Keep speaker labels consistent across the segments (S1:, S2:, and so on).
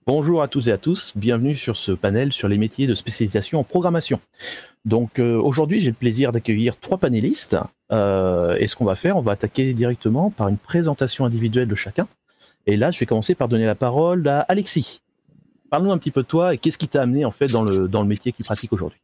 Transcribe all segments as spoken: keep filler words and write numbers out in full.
S1: Bonjour à toutes et à tous, bienvenue sur ce panel sur les métiers de spécialisation en programmation. Donc euh, aujourd'hui, j'ai le plaisir d'accueillir trois panélistes. Euh, et ce qu'on va faire, on va attaquer directement par une présentation individuelle de chacun. Et là, je vais commencer par donner la parole à Alexis. Parle-nous un petit peu de toi et qu'est-ce qui t'a amené en fait dans le, dans le métier que tu pratiques aujourd'hui.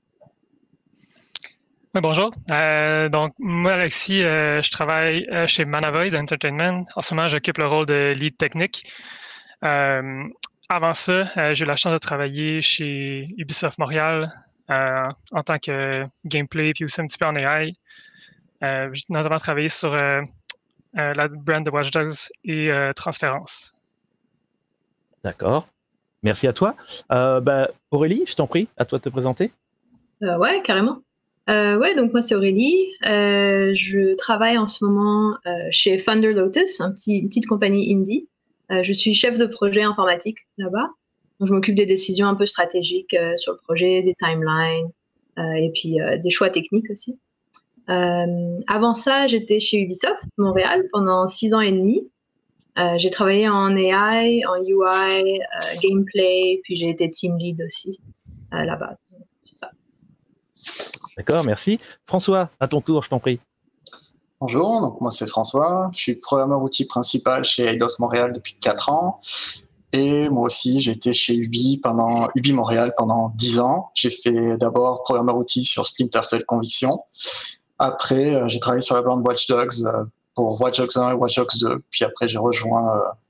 S2: Oui, bonjour. Euh, donc, moi, Alexis, euh, je travaille euh, chez Manavoid Entertainment. En ce moment, j'occupe le rôle de lead technique. Euh, avant ça, euh, j'ai eu la chance de travailler chez Ubisoft Montréal euh, en tant que gameplay, puis aussi un petit peu en A I. Euh, j'ai notamment travaillé sur euh, euh, la brand de Watch Dogs et euh, Transférence.
S1: D'accord. Merci à toi. Euh, bah, Aurélie, je t'en prie, à toi de te présenter.
S3: Euh, ouais, carrément. Euh, ouais, donc moi c'est Aurélie. Euh, je travaille en ce moment euh, chez Thunder Lotus, un petit, une petite compagnie indie. Euh, je suis chef de projet informatique là-bas. Donc je m'occupe des décisions un peu stratégiques euh, sur le projet, des timelines euh, et puis euh, des choix techniques aussi. Euh, avant ça, j'étais chez Ubisoft Montréal pendant six ans et demi. Euh, j'ai travaillé en A I, en U I, euh, gameplay, puis j'ai été team lead aussi euh, là-bas.
S1: D'accord, merci. François, à ton tour, je t'en prie.
S4: Bonjour, donc moi c'est François, je suis programmeur outil principal chez Eidos Montréal depuis quatre ans. Et moi aussi, j'ai été chez Ubi pendant Ubi Montréal pendant dix ans. J'ai fait d'abord programmeur outil sur Splinter Cell Conviction. Après, euh, j'ai travaillé sur la bande Watch Dogs euh, pour Watch Dogs un et Watch Dogs deux. Puis après, j'ai rejoint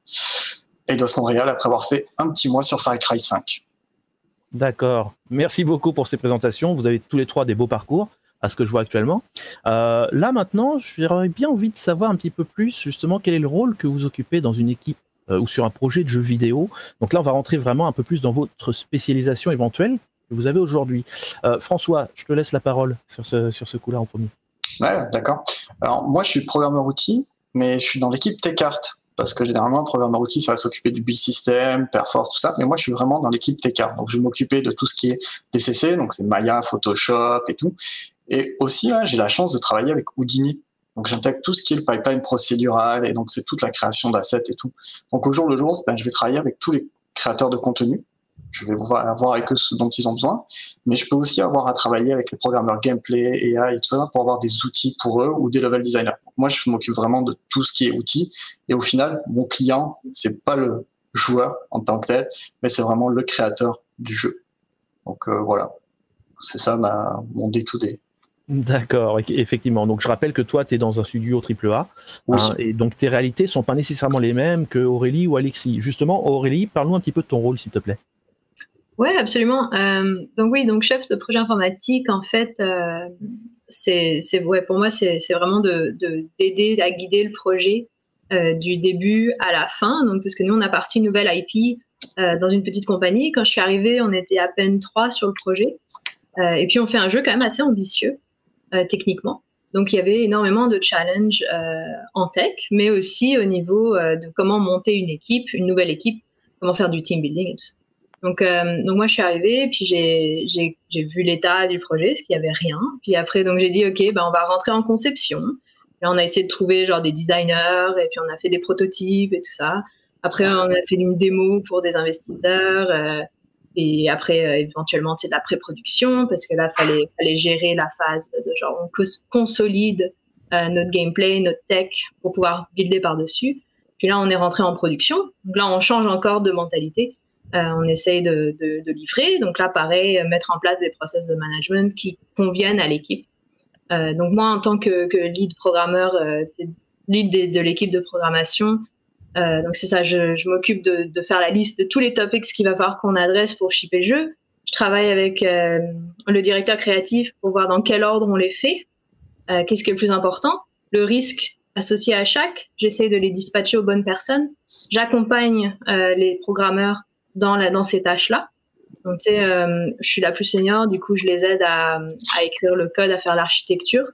S4: euh, Eidos Montréal après avoir fait un petit mois sur Far Cry cinq.
S1: D'accord. Merci beaucoup pour ces présentations. Vous avez tous les trois des beaux parcours, à ce que je vois actuellement. Euh, là, maintenant, j'aurais bien envie de savoir un petit peu plus, justement, quel est le rôle que vous occupez dans une équipe euh, ou sur un projet de jeu vidéo. Donc là, on va rentrer vraiment un peu plus dans votre spécialisation éventuelle que vous avez aujourd'hui. Euh, François, je te laisse la parole sur ce, sur ce coup-là en premier.
S4: Ouais, d'accord. Alors, moi, je suis programmeur outil, mais je suis dans l'équipe TechArt. Parce que généralement, un programmeur outil, ça va s'occuper du build system, perforce, tout ça. Mais moi, je suis vraiment dans l'équipe TechArt. Donc, je vais m'occuper de tout ce qui est D C C, donc c'est Maya, Photoshop et tout. Et aussi, là, j'ai la chance de travailler avec Houdini. Donc, j'intègre tout ce qui est le pipeline procédural et donc c'est toute la création d'assets et tout. Donc, au jour le jour, ben, je vais travailler avec tous les créateurs de contenu. Je vais voir avec eux ce dont ils ont besoin, mais je peux aussi avoir à travailler avec les programmeurs gameplay, A I et tout ça pour avoir des outils pour eux ou des level designers. Donc moi, je m'occupe vraiment de tout ce qui est outils. Et au final, mon client, c'est pas le joueur en tant que tel, mais c'est vraiment le créateur du jeu. Donc euh, voilà, c'est ça ma, mon day-to-day.
S1: D'accord, effectivement. Donc je rappelle que toi, tu es dans un studio triple A,
S4: oui.
S1: hein, et donc tes réalités sont pas nécessairement les mêmes que Aurélie ou Alexis. Justement, Aurélie, parle-nous un petit peu de ton rôle, s'il te plaît.
S3: Oui, absolument. Euh, donc oui, donc chef de projet informatique, en fait, euh, c'est, c'est, ouais, pour moi, c'est, c'est vraiment de, de, d'aider à guider le projet euh, du début à la fin. Donc, parce que nous, on a parti une nouvelle I P euh, dans une petite compagnie. Quand je suis arrivée, on était à peine trois sur le projet. Euh, et puis, on fait un jeu quand même assez ambitieux, euh, techniquement. Donc, il y avait énormément de challenges euh, en tech, mais aussi au niveau euh, de comment monter une équipe, une nouvelle équipe, comment faire du team building et tout ça. Donc, euh, donc moi, je suis arrivée, puis j'ai, j'ai, j'ai vu l'état du projet, ce qu'il n'y avait rien. Puis après, donc j'ai dit, OK, ben, on va rentrer en conception. Et on a essayé de trouver genre des designers, et puis on a fait des prototypes et tout ça. Après, on a fait une démo pour des investisseurs. Euh, et après, euh, éventuellement, c'est de la pré-production, parce que là, il fallait, fallait gérer la phase de genre, on consolide euh, notre gameplay, notre tech, pour pouvoir builder par-dessus. Puis là, on est rentré en production. Donc là, on change encore de mentalité. Euh, on essaye de, de, de livrer. Donc là, pareil, mettre en place des process de management qui conviennent à l'équipe. Euh, donc moi, en tant que, que lead programmeur, euh, lead de, de l'équipe de programmation, euh, donc c'est ça, je, je m'occupe de, de faire la liste de tous les topics qu'il va falloir qu'on adresse pour shipper le jeu. Je travaille avec euh, le directeur créatif pour voir dans quel ordre on les fait, euh, qu'est-ce qui est le plus important, le risque associé à chaque. J'essaie de les dispatcher aux bonnes personnes. J'accompagne euh, les programmeurs dans, la, dans ces tâches-là. Donc, tu sais, euh, je suis la plus senior, du coup, je les aide à, à écrire le code, à faire l'architecture,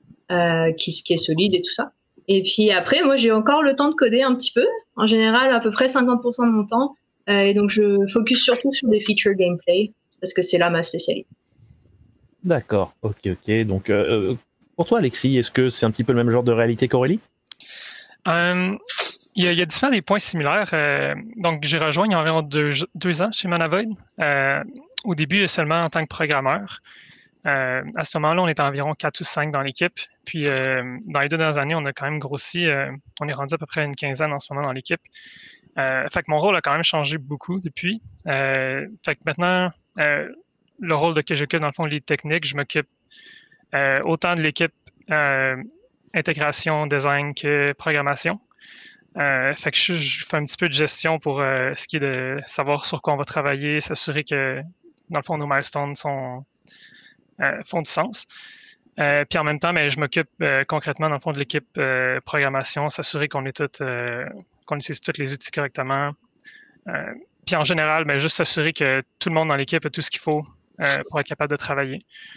S3: euh, qui, qui est solide et tout ça. Et puis après, moi, j'ai encore le temps de coder un petit peu. En général, à peu près cinquante pour cent de mon temps. Euh, et donc, je focus surtout sur des features gameplay, parce que c'est là ma spécialité.
S1: D'accord, ok, ok. Donc, euh, pour toi, Alexis, est-ce que c'est un petit peu le même genre de réalité qu'Aurélie?
S2: Euh, il y, a, il y a différents des points similaires. Euh, donc, j'ai rejoint il y a environ deux, deux ans chez Manavoid. Euh, au début, seulement en tant que programmeur. Euh, à ce moment-là, on était environ quatre ou cinq dans l'équipe. Puis, euh, dans les deux dernières années, on a quand même grossi. Euh, on est rendu à peu près une quinzaine en ce moment dans l'équipe. Euh, fait que mon rôle a quand même changé beaucoup depuis. Euh, fait que maintenant, euh, le rôle de que j'occupe, dans le fond, lead technique, je m'occupe euh, autant de l'équipe euh, intégration, design que programmation. Euh, fait que je, je fais un petit peu de gestion pour euh, ce qui est de savoir sur quoi on va travailler, s'assurer que, dans le fond, nos milestones sont, euh, font du sens. Euh, puis en même temps, mais je m'occupe euh, concrètement, dans le fond, de l'équipe euh, programmation, s'assurer qu'on est tout, euh, qu'on utilise tous les outils correctement. Euh, puis en général, mais juste s'assurer que tout le monde dans l'équipe a tout ce qu'il faut euh, pour être capable de travailler.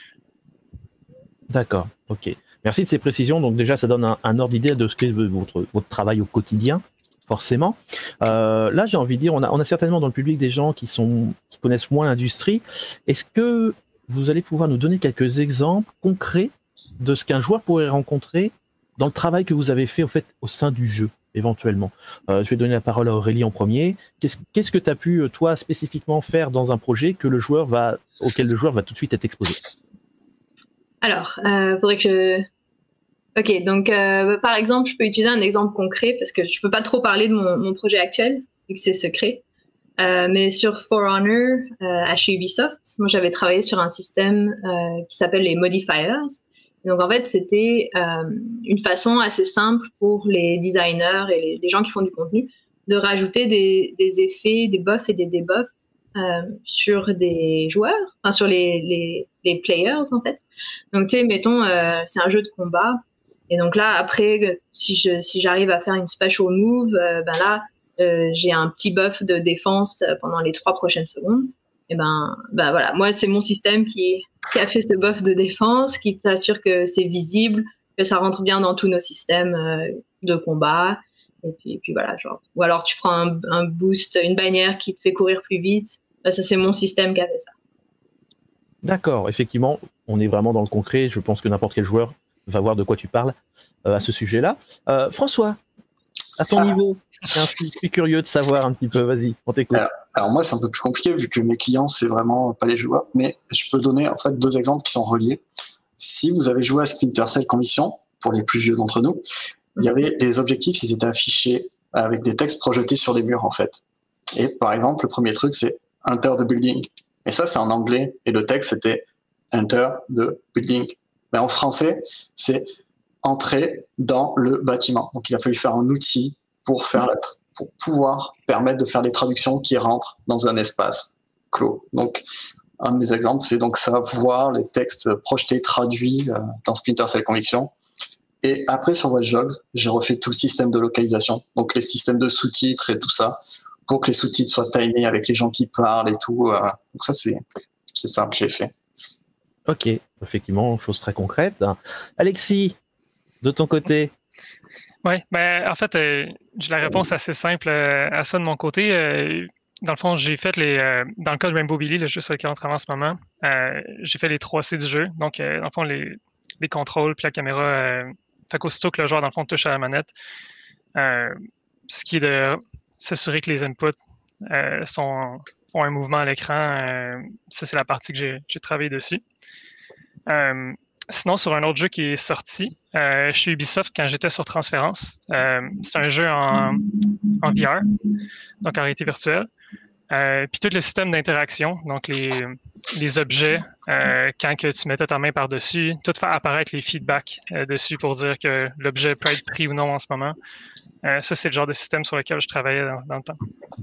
S1: D'accord, ok. Merci de ces précisions. Donc déjà, ça donne un, un ordre d'idée de ce qu'est votre, votre travail au quotidien, forcément. Euh, là, j'ai envie de dire, on a, on a certainement dans le public des gens qui, sont, qui connaissent moins l'industrie. Est-ce que vous allez pouvoir nous donner quelques exemples concrets de ce qu'un joueur pourrait rencontrer dans le travail que vous avez fait, au fait, au sein du jeu, éventuellement? euh, Je vais donner la parole à Aurélie en premier. Qu'est-ce, qu'est-ce que tu as pu, toi, spécifiquement faire dans un projet que le joueur va, auquel le joueur va tout de suite être exposé?
S3: Alors, il euh, faudrait que je... Ok, donc euh, par exemple, je peux utiliser un exemple concret parce que je ne peux pas trop parler de mon, mon projet actuel, vu que c'est secret. Euh, mais sur For Honor, euh, à chez Ubisoft, moi j'avais travaillé sur un système euh, qui s'appelle les modifiers. Donc en fait, c'était euh, une façon assez simple pour les designers et les, les gens qui font du contenu de rajouter des, des effets, des buffs et des debuffs euh, sur des joueurs, enfin sur les, les, les players en fait. Donc tu sais, mettons, euh, c'est un jeu de combat. Et donc là, après, si je si j'arrive à faire une special move, euh, ben là, euh, j'ai un petit buff de défense pendant les trois prochaines secondes. Et ben, ben voilà, moi c'est mon système qui, qui a fait ce buff de défense, qui t'assure que c'est visible, que ça rentre bien dans tous nos systèmes euh, de combat. Et puis, et puis voilà, genre. Ou alors tu prends un, un boost, une bannière qui te fait courir plus vite. Ben, ça c'est mon système qui a fait ça.
S1: D'accord, effectivement, on est vraiment dans le concret. Je pense que n'importe quel joueur va voir de quoi tu parles euh, à ce sujet-là. Euh, François, à ton ah. niveau, je suis curieux de savoir un petit peu. Vas-y, on t'écoute.
S4: Alors, alors moi, c'est un peu plus compliqué vu que mes clients, c'est vraiment pas les joueurs. Mais je peux donner en fait deux exemples qui sont reliés. Si vous avez joué à Splinter Cell Conviction, pour les plus vieux d'entre nous, il y avait les objectifs, ils étaient affichés avec des textes projetés sur les murs en fait. Et par exemple, le premier truc, c'est Enter the building. Et ça, c'est en anglais. Et le texte, c'était Enter the building. Mais en français, c'est entrer dans le bâtiment. Donc, il a fallu faire un outil pour, faire la tra- pour pouvoir permettre de faire des traductions qui rentrent dans un espace clos. Donc, un de mes exemples, c'est donc ça, voir les textes projetés, traduits euh, dans Splinter Cell Conviction. Et après, sur Watch Dogs, j'ai refait tout le système de localisation, donc les systèmes de sous-titres et tout ça, pour que les sous-titres soient timés avec les gens qui parlent et tout. Euh, donc ça, c'est, c'est ça que j'ai fait.
S1: Ok, effectivement, chose très concrète. Alexis, de ton côté?
S2: Oui, ben, en fait, euh, j'ai la réponse assez simple euh, à ça de mon côté. Euh, dans le fond, j'ai fait les. Euh, dans le cas de Rainbow Billy, le jeu sur lequel on travaille en ce moment, euh, j'ai fait les trois C du jeu. Donc, euh, dans le fond, les, les contrôles puis la caméra. Euh, fait qu'aussitôt que le joueur, dans le fond, touche à la manette, euh, ce qui est de s'assurer que les inputs euh, sont, font un mouvement à l'écran, euh, ça, c'est la partie que j'ai, j'ai travaillé dessus. Euh, sinon, sur un autre jeu qui est sorti euh, chez Ubisoft quand j'étais sur Transférence, euh, c'est un jeu en, en V R, donc en réalité virtuelle. Euh, puis tout le système d'interaction, donc les, les objets, euh, quand que tu mettais ta main par-dessus, tout faire apparaître les feedbacks euh, dessus pour dire que l'objet peut être pris ou non en ce moment. Euh, ça, c'est le genre de système sur lequel je travaillais dans, dans le temps.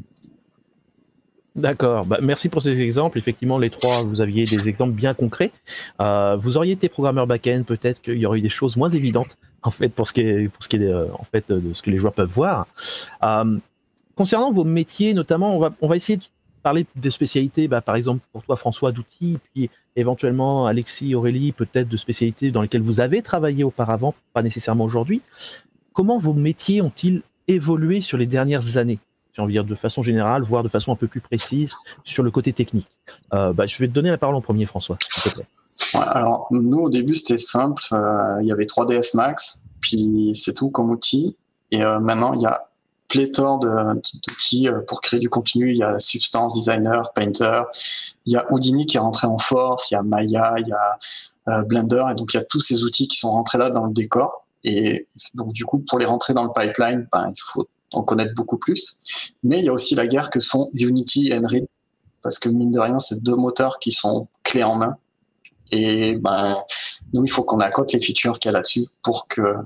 S1: D'accord, bah, merci pour ces exemples. Effectivement, les trois, vous aviez des exemples bien concrets. Euh, vous auriez été programmeur back-end, peut-être qu'il y aurait eu des choses moins évidentes, en fait, pour ce qui est, pour ce qui est euh, en fait, de ce que les joueurs peuvent voir. Euh, concernant vos métiers, notamment, on va, on va essayer de parler de spécialités, bah, par exemple, pour toi, François, d'outils, puis éventuellement, Alexis, Aurélie, peut-être de spécialités dans lesquelles vous avez travaillé auparavant, pas nécessairement aujourd'hui. Comment vos métiers ont-ils évolué sur les dernières années ? J'ai envie de dire de façon générale, voire de façon un peu plus précise sur le côté technique. Euh, bah, je vais te donner la parole en premier, François, s'il te plaît.
S4: Ouais, alors, nous, au début, c'était simple. Euh, il y avait trois D S Max, puis c'est tout comme outil. Et euh, maintenant, il y a pléthore d'outils pour créer du contenu. Il y a Substance, Designer, Painter, il y a Houdini qui est rentré en force, il y a Maya, il y a euh, Blender, et donc il y a tous ces outils qui sont rentrés là dans le décor. Et donc du coup, pour les rentrer dans le pipeline, ben, il faut en connaître beaucoup plus. Mais il y a aussi la guerre que se font Unity et Unreal, parce que mine de rien, c'est deux moteurs qui sont clés en main. Et ben, nous, il faut qu'on accote les features qu'il y a là-dessus pour que euh,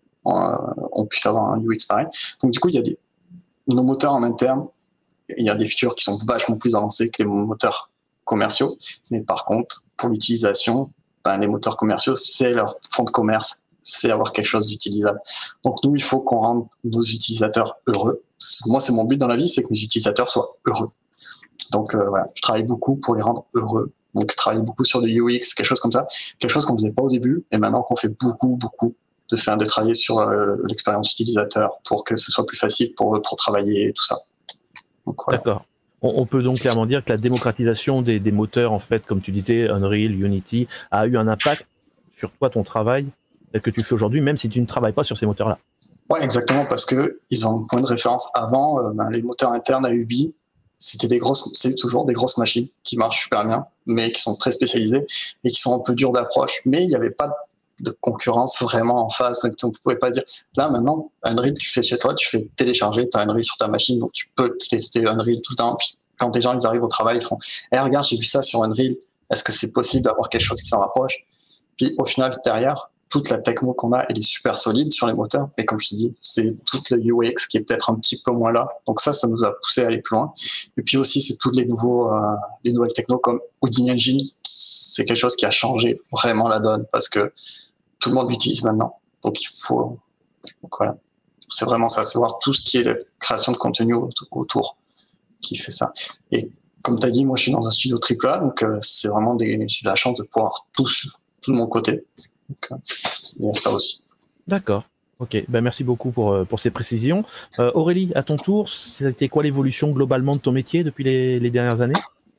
S4: on puisse avoir un U X pareil. Donc du coup, il y a des, nos moteurs en interne, il y a des features qui sont vachement plus avancées que les moteurs commerciaux. Mais par contre, pour l'utilisation, ben, les moteurs commerciaux, c'est leur fond de commerce, c'est avoir quelque chose d'utilisable. Donc nous, il faut qu'on rende nos utilisateurs heureux. Moi, c'est mon but dans la vie, c'est que mes utilisateurs soient heureux. Donc euh, voilà, je travaille beaucoup pour les rendre heureux. Donc travailler beaucoup sur le U X, quelque chose comme ça, quelque chose qu'on faisait pas au début, et maintenant qu'on fait beaucoup, beaucoup de faire de travailler sur euh, l'expérience utilisateur pour que ce soit plus facile pour eux pour travailler et tout ça. Voilà.
S1: D'accord. On, on peut donc clairement dire que la démocratisation des, des moteurs, en fait, comme tu disais, Unreal, Unity, a eu un impact sur toi, ton travail que tu fais aujourd'hui, même si tu ne travailles pas sur ces moteurs-là.
S4: Ouais, exactement, parce que ils ont un point de référence. Avant, euh, ben, les moteurs internes à Ubi, c'était des grosses, c'est toujours des grosses machines qui marchent super bien, mais qui sont très spécialisées et qui sont un peu dures d'approche. Mais il n'y avait pas de concurrence vraiment en face. Donc, on ne pouvait pas dire, là, maintenant, Unreal, tu fais chez toi, tu fais télécharger, tu as Unreal sur ta machine, donc tu peux tester Unreal tout le temps. Puis, quand des gens ils arrivent au travail, ils font, eh, regarde, j'ai vu ça sur Unreal, est-ce que c'est possible d'avoir quelque chose qui s'en rapproche? Puis, au final, derrière, toute la techno qu'on a, elle est super solide sur les moteurs, mais comme je te dis, c'est tout le U X qui est peut-être un petit peu moins là. Donc ça, ça nous a poussé à aller plus loin. Et puis aussi, c'est tous les nouveaux, euh, les nouvelles techno comme Houdini Engine. C'est quelque chose qui a changé vraiment la donne parce que tout le monde l'utilise maintenant. Donc il faut, donc voilà, c'est vraiment ça, c'est voir tout ce qui est la création de contenu autour qui fait ça. Et comme tu as dit, moi je suis dans un studio triple A, donc euh, c'est vraiment des, j'ai la chance de pouvoir tout, tout de mon côté. Donc, il y a ça aussi.
S1: D'accord. Ok. Ben, merci beaucoup pour, pour ces précisions. Euh, Aurélie, à ton tour, c'était quoi l'évolution globalement de ton métier depuis les, les dernières années?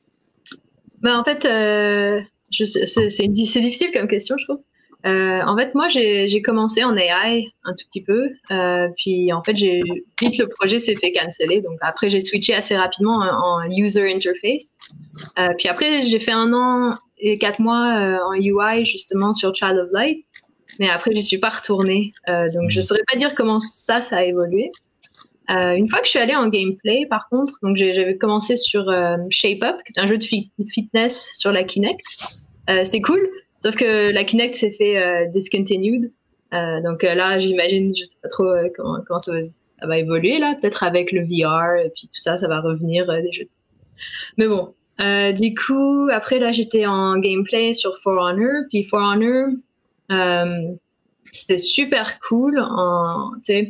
S3: Ben, en fait, euh, je, c'est, c'est, c'est difficile comme question, je trouve. Euh, en fait, moi, j'ai, j'ai commencé en A I un tout petit peu. Euh, puis, en fait, j'ai, vite, le projet s'est fait canceller. Donc, après, j'ai switché assez rapidement en, en user interface. Euh, puis après, j'ai fait un an et quatre mois euh, en U I, justement, sur Child of Light. Mais après, j'y suis pas retournée. Euh, donc, je saurais pas dire comment ça, ça a évolué. Euh, une fois que je suis allée en gameplay, par contre, donc j'ai, j'avais commencé sur euh, Shape Up, qui est un jeu de fi- fitness sur la Kinect. Euh, c'était cool, sauf que la Kinect s'est fait euh, discontinued. Euh, donc euh, là, j'imagine, je sais pas trop euh, comment, comment ça, va, ça va évoluer là. Peut-être avec le V R et puis tout ça, ça va revenir euh, des jeux. Mais bon. Euh, du coup, après, là, j'étais en gameplay sur For Honor. Puis For Honor, euh, c'était super cool en, euh,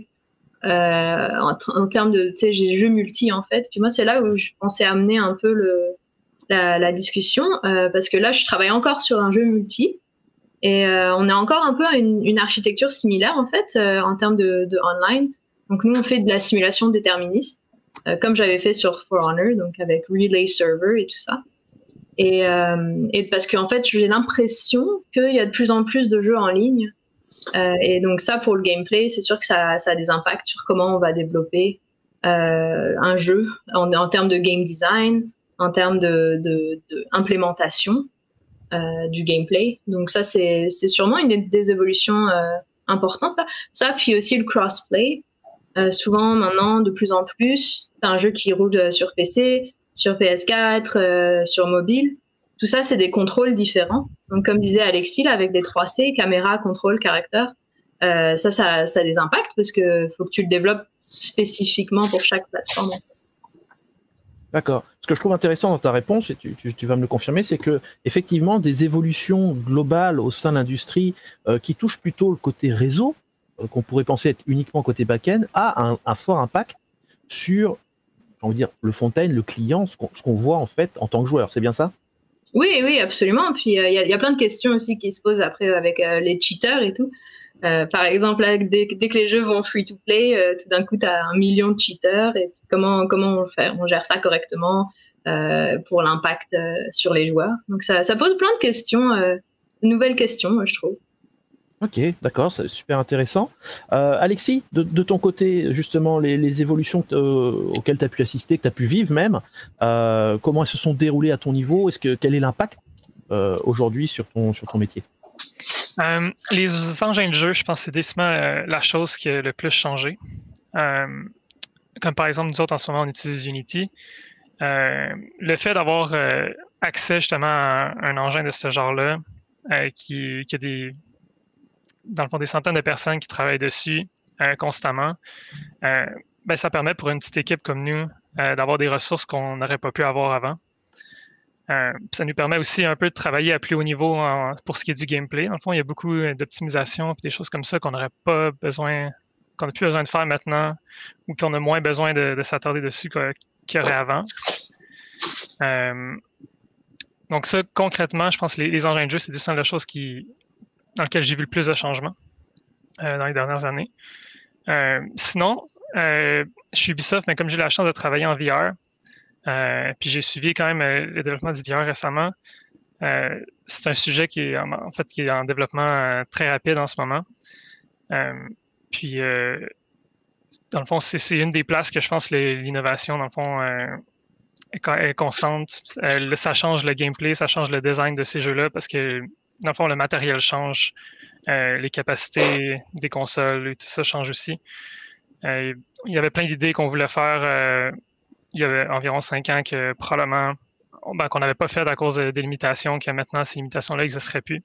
S3: en, en termes de jeux multi, en fait. Puis moi, c'est là où je pensais amener un peu le, la, la discussion. Euh, parce que là, je travaille encore sur un jeu multi. Et euh, on a encore un peu une, une architecture similaire, en fait, euh, en termes de, de online. Donc, nous, on fait de la simulation déterministe. Euh, comme j'avais fait sur For Honor, donc avec Relay Server et tout ça. Et, euh, et parce qu'en fait, j'ai l'impression qu'il y a de plus en plus de jeux en ligne. Euh, et donc ça, pour le gameplay, c'est sûr que ça, ça a des impacts sur comment on va développer euh, un jeu en, en termes de game design, en termes de, de, de implémentation euh, du gameplay. Donc ça, c'est, c'est sûrement une des, des évolutions euh, importantes. Là. Ça, puis aussi le crossplay. Euh, souvent, maintenant, de plus en plus, c'est un jeu qui roule sur P C, sur P S quatre, euh, sur mobile. Tout ça, c'est des contrôles différents. Donc, comme disait Alexis, là, avec des trois C, caméra, contrôle, caractère, euh, ça, ça, ça a des impacts parce qu'il faut que tu le développes spécifiquement pour chaque plateforme.
S1: D'accord. Ce que je trouve intéressant dans ta réponse, et tu, tu, tu vas me le confirmer, c'est que effectivement, des évolutions globales au sein de l'industrie euh, qui touchent plutôt le côté réseau, qu'on pourrait penser être uniquement côté back-end, a un, un fort impact sur, j'ai envie de dire, le front-end, le client, ce qu'on, ce qu'on voit en fait en tant que joueur. C'est bien ça?
S3: Oui, oui, absolument. Puis il euh, y, y a plein de questions aussi qui se posent après avec euh, les cheaters et tout. Euh, par exemple, là, dès, dès que les jeux vont free-to-play, euh, tout d'un coup, tu as un million de cheaters. Et comment, comment on le fait? On gère ça correctement euh, pour l'impact euh, sur les joueurs. Donc ça, ça pose plein de questions, euh, de nouvelles questions, moi, je trouve.
S1: Ok, d'accord, c'est super intéressant. Euh, Alexis, de, de ton côté, justement, les, les évolutions euh, auxquelles tu as pu assister, que tu as pu vivre même, euh, comment elles se sont déroulées à ton niveau? Est-ce que, quel est l'impact euh, aujourd'hui sur ton, sur ton métier?
S2: Euh, les engins de jeu, je pense que c'est décidément euh, la chose qui a le plus changé. Euh, comme par exemple, nous autres, en ce moment, on utilise Unity. Euh, le fait d'avoir euh, accès justement à un engin de ce genre-là, euh, qui, qui a des, dans le fond, des centaines de personnes qui travaillent dessus euh, constamment, euh, ben, ça permet pour une petite équipe comme nous euh, d'avoir des ressources qu'on n'aurait pas pu avoir avant. Euh, ça nous permet aussi un peu de travailler à plus haut niveau en, pour ce qui est du gameplay. Dans le fond, il y a beaucoup d'optimisation et des choses comme ça qu'on n'aurait pas besoin, qu'on n'a plus besoin de faire maintenant ou qu'on a moins besoin de, de s'attarder dessus qu'il y aurait avant. Euh, donc ça, concrètement, je pense que les, les engins de jeu, c'est des la chose qui, dans laquelle j'ai vu le plus de changements euh, dans les dernières années. Euh, sinon, euh, je suis Ubisoft, mais comme j'ai la chance de travailler en V R, euh, puis j'ai suivi quand même euh, le développement du V R récemment, euh, c'est un sujet qui est en, en fait qui est en développement euh, très rapide en ce moment. Euh, puis euh, dans le fond, c'est, c'est une des places que je pense que l'innovation, dans le fond, euh, est constante. Euh, ça change le gameplay, ça change le design de ces jeux-là parce que, dans le fond, le matériel change, euh, les capacités des consoles, et tout ça change aussi. Euh, il y avait plein d'idées qu'on voulait faire euh, il y avait environ cinq ans que probablement ben, qu'on n'avait pas fait à cause des limitations, que maintenant ces limitations-là n'existeraient plus.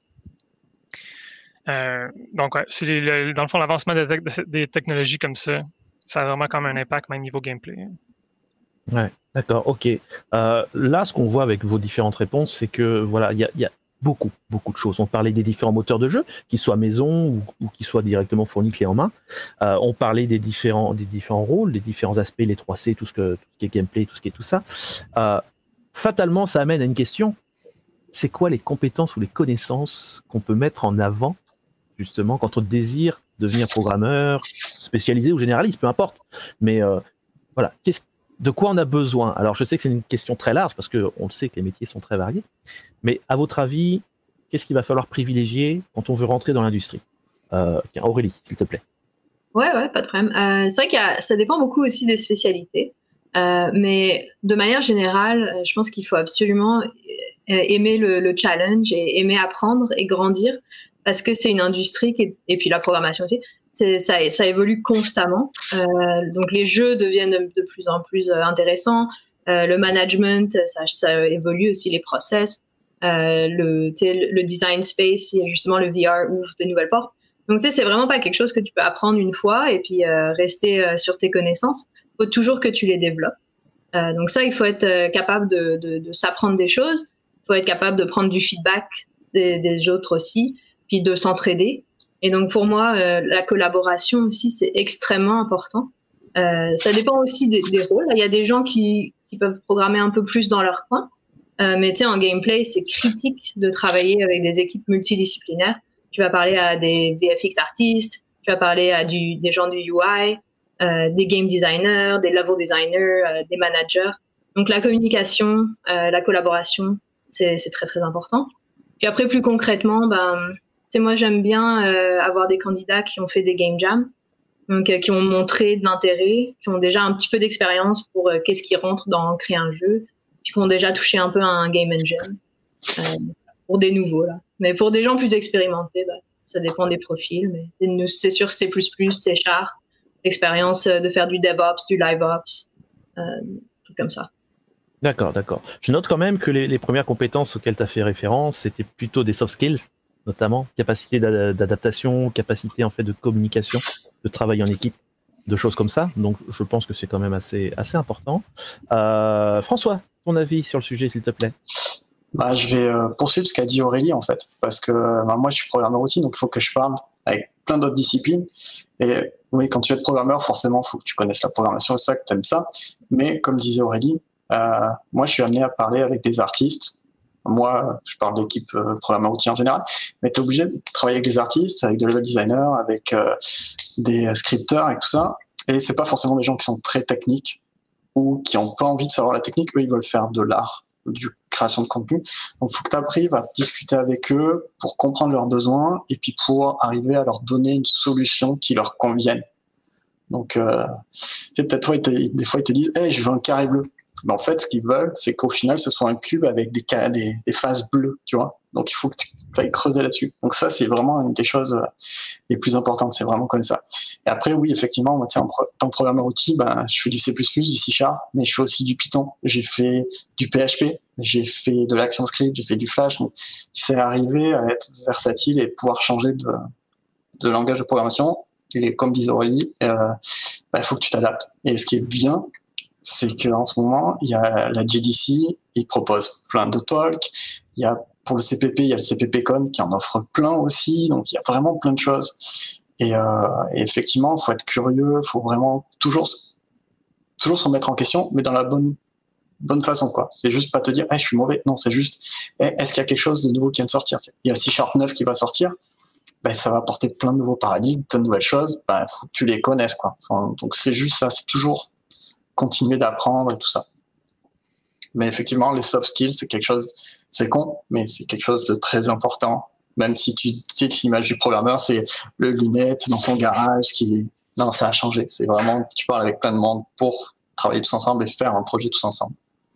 S2: Euh, donc, ouais, c'est le, dans le fond, l'avancement des, te- des technologies comme ça, ça a vraiment comme un impact même niveau gameplay.
S1: Ouais, d'accord, ok. Euh, là, ce qu'on voit avec vos différentes réponses, c'est que voilà, il y a, y a beaucoup, beaucoup de choses. On parlait des différents moteurs de jeu, qu'ils soient maison ou, ou qu'ils soient directement fournis clé en main. Euh, on parlait des différents, des différents rôles, des différents aspects, les trois C, tout ce, que, tout ce qui est gameplay, tout ce qui est tout ça. Euh, fatalement, ça amène à une question. C'est quoi les compétences ou les connaissances qu'on peut mettre en avant, justement, quand on désire devenir programmeur, spécialisé ou généraliste, peu importe. Mais euh, voilà, qu'est-ce de quoi on a besoin? Alors, je sais que c'est une question très large parce qu'on le sait que les métiers sont très variés. Mais à votre avis, qu'est-ce qu'il va falloir privilégier quand on veut rentrer dans l'industrie? euh, Tiens, Aurélie, s'il te plaît.
S3: Ouais, ouais, pas de problème. Euh, c'est vrai que ça dépend beaucoup aussi des spécialités. Euh, mais de manière générale, je pense qu'il faut absolument aimer le, le challenge et aimer apprendre et grandir parce que c'est une industrie qui est, et puis la programmation aussi, c'est, ça, ça évolue constamment. Euh, donc les jeux deviennent de, de plus en plus intéressants. Euh, le management, ça, ça évolue aussi, les process. Euh, le, le design space, justement le V R ouvre de nouvelles portes. Donc, tu sais, c'est vraiment pas quelque chose que tu peux apprendre une fois et puis euh, rester euh, sur tes connaissances. Il faut toujours que tu les développes. Euh, donc ça, il faut être euh, capable de, de, de s'apprendre des choses. Il faut être capable de prendre du feedback des, des autres aussi, puis de s'entraider. Et donc, pour moi, euh, la collaboration aussi, c'est extrêmement important. Euh, ça dépend aussi des, des rôles. Il y a des gens qui, qui peuvent programmer un peu plus dans leur coin. Euh, mais tu sais, en gameplay, c'est critique de travailler avec des équipes multidisciplinaires. Tu vas parler à des V F X artistes, tu vas parler à du, des gens du U I, euh, des game designers, des level designers, euh, des managers. Donc la communication, euh, la collaboration, c'est, c'est très très important. Puis après, plus concrètement, ben, tu sais, moi j'aime bien euh, avoir des candidats qui ont fait des game jams, donc euh, qui ont montré de l'intérêt, qui ont déjà un petit peu d'expérience pour euh, qu'est-ce qui rentre dans créer un jeu, puis qui ont déjà touché un peu à un game engine. Euh, pour des nouveaux, là. Mais pour des gens plus expérimentés, bah, ça dépend des profils. Mais c'est sûr C plus plus, C Sharp, l'expérience de faire du DevOps, du LiveOps, euh, tout comme ça.
S1: D'accord, d'accord. Je note quand même que les, les premières compétences auxquelles tu as fait référence, c'était plutôt des soft skills, notamment capacité d'adaptation, capacité en fait de communication, de travail en équipe, de choses comme ça. Donc je pense que c'est quand même assez, assez important. Euh, François, ton avis sur le sujet, s'il te plaît?
S4: Bah, je vais euh, poursuivre ce qu'a dit Aurélie, en fait, parce que bah, moi, je suis programmeur outil, donc il faut que je parle avec plein d'autres disciplines. Et oui, quand tu es programmeur, forcément, il faut que tu connaisses la programmation et ça, que tu aimes ça. Mais comme disait Aurélie, euh, moi, je suis amené à parler avec des artistes. Moi, je parle d'équipe euh, programmeur outil en général, mais tu es obligé de travailler avec des artistes, avec des level designers, avec euh, des scripteurs et tout ça. Et c'est pas forcément des gens qui sont très techniques ou qui n'ont pas envie de savoir la technique. Eux, ils veulent faire de l'art. du création de contenu. Donc, il faut que tu arrives à discuter avec eux pour comprendre leurs besoins et puis pour arriver à leur donner une solution qui leur convienne. Donc, euh, peut-être toi, des fois, ils te disent hey, « je veux un carré bleu ». Mais en fait, ce qu'ils veulent, c'est qu'au final, ce soit un cube avec des, des, des faces bleues, tu vois. Donc, il faut que tu ailles creuser là-dessus. Donc, ça, c'est vraiment une des choses les plus importantes. C'est vraiment comme ça. Et après, oui, effectivement, moi, en tant que programmeur outil, ben, je fais du C plus plus, du C Sharp, mais je fais aussi du Python. J'ai fait du P H P, j'ai fait de l'ActionScript, j'ai fait du Flash. Donc, c'est arrivé à être versatile et pouvoir changer de, de langage de programmation. Et comme disait Aurélie, il euh, ben, faut que tu t'adaptes. Et ce qui est bien, c'est qu'en ce moment, il y a la J D C, ils proposent plein de talks. Il y a, pour le C P P, il y a le C P P Con qui en offre plein aussi. Donc, il y a vraiment plein de choses. Et, euh, et effectivement, il faut être curieux, il faut vraiment toujours, toujours se remettre en question, mais dans la bonne, bonne façon, quoi. C'est juste pas te dire, hey, je suis mauvais. Non, c'est juste, hey, est-ce qu'il y a quelque chose de nouveau qui vient de sortir? Il y a le C Sharp neuf qui va sortir. Ben, ça va apporter plein de nouveaux paradigmes, plein de nouvelles choses. Ben, faut que tu les connaisses, quoi. Enfin, donc, c'est juste ça. C'est toujours continuer d'apprendre et tout ça. Mais effectivement, les soft skills, c'est quelque chose, c'est con, mais c'est quelque chose de très important. Même si tu sais l'image du programmeur, c'est le lunette dans son garage qui, non, ça a changé. C'est vraiment, tu parles avec plein de monde pour travailler tous ensemble et faire un projet tous ensemble.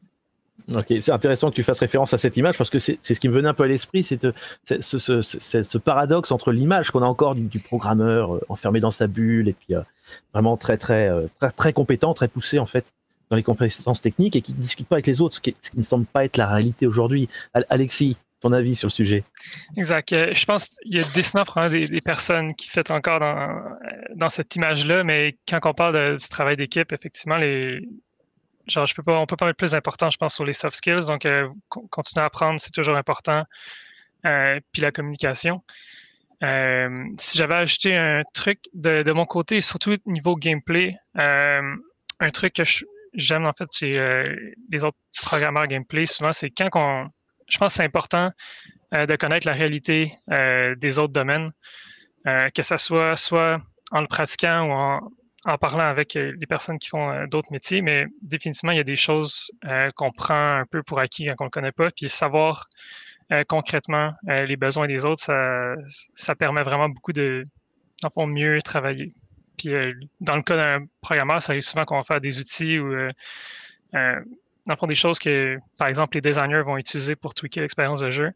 S1: Ok, c'est intéressant que tu fasses référence à cette image parce que c'est ce qui me venait un peu à l'esprit, c'est ce, ce, ce, ce, ce paradoxe entre l'image qu'on a encore du, du programmeur euh, enfermé dans sa bulle et puis euh, vraiment très, très, euh, très, très compétent, très poussé en fait dans les compétences techniques et qui ne discute pas avec les autres, ce qui, ce qui ne semble pas être la réalité aujourd'hui. Alexis, ton avis sur le sujet?
S2: Exact. Je pense qu'il y a décidément des, des personnes qui font encore dans, dans cette image-là, mais quand on parle de, du travail d'équipe, effectivement, les genre, je peux pas, on peut pas mettre plus d'important, je pense, sur les soft skills. Donc, euh, continuer à apprendre, c'est toujours important. Euh, puis la communication. Euh, si j'avais ajouté un truc de, de mon côté, surtout niveau gameplay, euh, un truc que j'aime en fait chez euh, les autres programmeurs gameplay, souvent, c'est quand on. Je pense que c'est important euh, de connaître la réalité euh, des autres domaines, euh, que ce soit soit en le pratiquant ou en en parlant avec les personnes qui font euh, d'autres métiers, mais définitivement, il y a des choses euh, qu'on prend un peu pour acquis quand on ne le connaît pas, puis savoir euh, concrètement euh, les besoins des autres, ça, ça permet vraiment beaucoup de, en fond, mieux travailler. Puis euh, dans le cas d'un programmeur, ça arrive souvent qu'on va faire des outils ou, euh, euh, dans le fond, des choses que, par exemple, les designers vont utiliser pour tweaker l'expérience de jeu.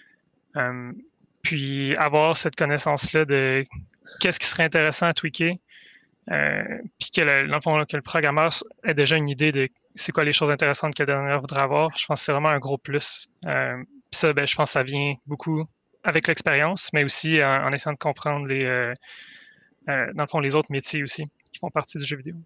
S2: Euh, puis avoir cette connaissance-là de qu'est-ce qui serait intéressant à tweaker, Euh, puis que le, dans le fond, que le programmeur ait déjà une idée de c'est quoi les choses intéressantes que le designer voudrait avoir, je pense que c'est vraiment un gros plus. Euh, puis ça, ben, je pense que ça vient beaucoup avec l'expérience, mais aussi en, en essayant de comprendre les, euh, euh, dans le fond, les autres métiers aussi qui font partie du jeu vidéo.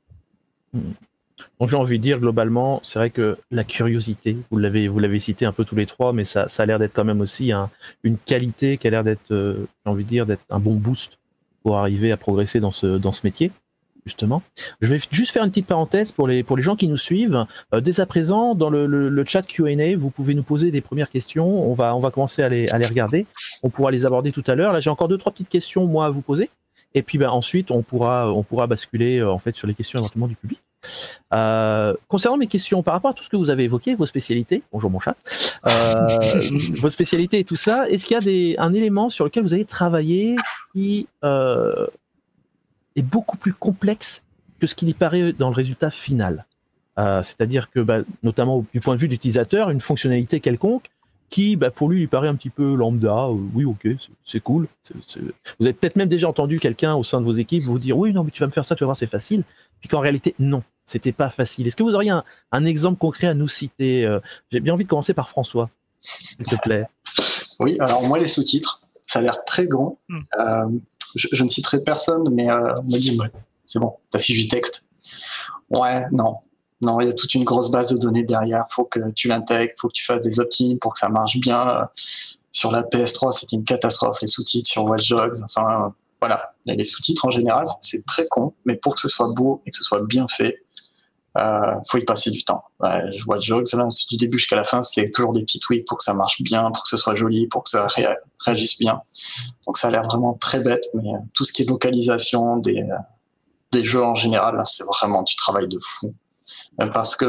S1: Donc j'ai envie de dire globalement, c'est vrai que la curiosité, vous l'avez vous l'avez cité un peu tous les trois, mais ça, ça a l'air d'être quand même aussi un, une qualité qui a l'air d'être, euh, j'ai envie de dire, d'être un bon boost pour arriver à progresser dans ce, dans ce métier. Justement, je vais juste faire une petite parenthèse pour les, pour les gens qui nous suivent. Euh, dès à présent, dans le, le, le chat Q and A, vous pouvez nous poser des premières questions. On va, on va commencer à les, à les regarder. On pourra les aborder tout à l'heure. Là, j'ai encore deux, trois petites questions, moi, à vous poser. Et puis, ben, ensuite, on pourra, on pourra basculer euh, en fait, sur les questions éventuellement du public. Euh, concernant mes questions, par rapport à tout ce que vous avez évoqué, vos spécialités, bonjour mon chat, euh, vos spécialités et tout ça, est-ce qu'il y a des, un élément sur lequel vous avez travaillé qui... Euh, est beaucoup plus complexe que ce qu'il y paraît dans le résultat final. Euh, c'est-à-dire que, bah, notamment du point de vue d'utilisateur, une fonctionnalité quelconque qui, bah, pour lui, lui paraît un petit peu lambda. Euh, oui, ok, c'est cool. C'est, c'est... Vous avez peut-être même déjà entendu quelqu'un au sein de vos équipes vous dire « Oui, non, mais tu vas me faire ça, tu vas voir, c'est facile. » Puis qu'en réalité, non, c'était pas facile. Est-ce que vous auriez un, un exemple concret à nous citer? euh, J'ai bien envie de commencer par François, s'il te plaît.
S4: Oui, alors moi, les sous-titres, ça a l'air très grand. Mm. Euh, Je, je ne citerai personne, mais euh, on me dit ouais, c'est bon, ta fiche du texte. Ouais, non, non, il y a toute une grosse base de données derrière. Faut que tu l'intègres, faut que tu fasses des opt-in pour que ça marche bien. Sur la P S trois, c'était une catastrophe les sous-titres sur Watch Dogs. Enfin, euh, voilà, les sous-titres en général, c'est très con, mais pour que ce soit beau et que ce soit bien fait, euh, faut y passer du temps. Ouais, Watch Dogs, là, du début jusqu'à la fin, c'était toujours des petits tweaks pour que ça marche bien, pour que ce soit joli, pour que ça ré- réagisse bien. Donc ça a l'air vraiment très bête, mais tout ce qui est localisation des, des jeux en général, là, c'est vraiment du travail de fou. Parce que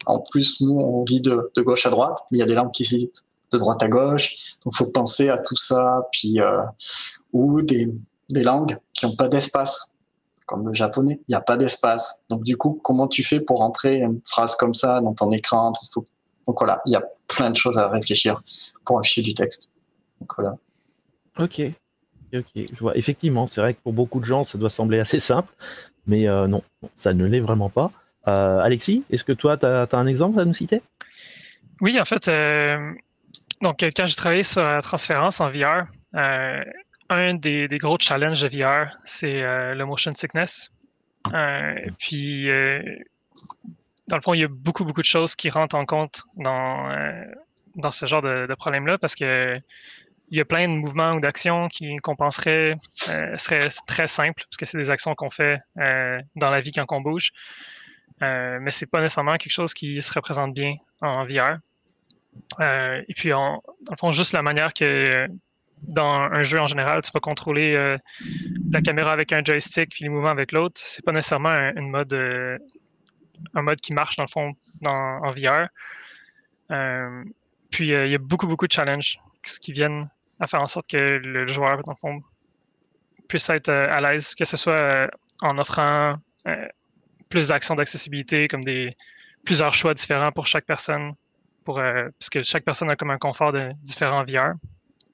S4: En plus, nous, on lit de, de gauche à droite, mais il y a des langues qui citent de droite à gauche. Donc, il faut penser à tout ça. Puis, euh, ou des, des langues qui n'ont pas d'espace, comme le japonais. Il n'y a pas d'espace. Donc, du coup, comment tu fais pour entrer une phrase comme ça dans ton écran? Donc, voilà, il y a plein de choses à réfléchir pour afficher du texte. Donc, voilà.
S1: Ok. Ok, je vois. Effectivement, c'est vrai que pour beaucoup de gens, ça doit sembler assez simple, mais euh, non, ça ne l'est vraiment pas. Euh, Alexis, est-ce que toi, tu as un exemple à nous citer?
S2: Oui, en fait, euh, donc quand j'ai travaillé sur la transférence en V R, euh, un des, des gros challenges de V R, c'est euh, le motion sickness. Euh, puis, euh, dans le fond, il y a beaucoup, beaucoup de choses qui rentrent en compte dans, euh, dans ce genre de, de problème-là, parce que il y a plein de mouvements ou d'actions qui qu'on penserait euh, seraient très simples, parce que c'est des actions qu'on fait euh, dans la vie quand on bouge. Euh, mais c'est pas nécessairement quelque chose qui se représente bien en V R. Euh, et puis, en, dans le fond, juste la manière que dans un jeu en général, tu peux contrôler euh, la caméra avec un joystick puis les mouvements avec l'autre, c'est pas nécessairement un, une mode, euh, un mode qui marche, dans le fond, dans, en V R. Euh, puis, euh, il y a beaucoup, beaucoup de challenges qui viennent à faire en sorte que le joueur, dans le fond, puisse être euh, à l'aise, que ce soit euh, en offrant euh, plus d'actions d'accessibilité, comme des plusieurs choix différents pour chaque personne, pour, euh, parce que chaque personne a comme un confort de différent V R.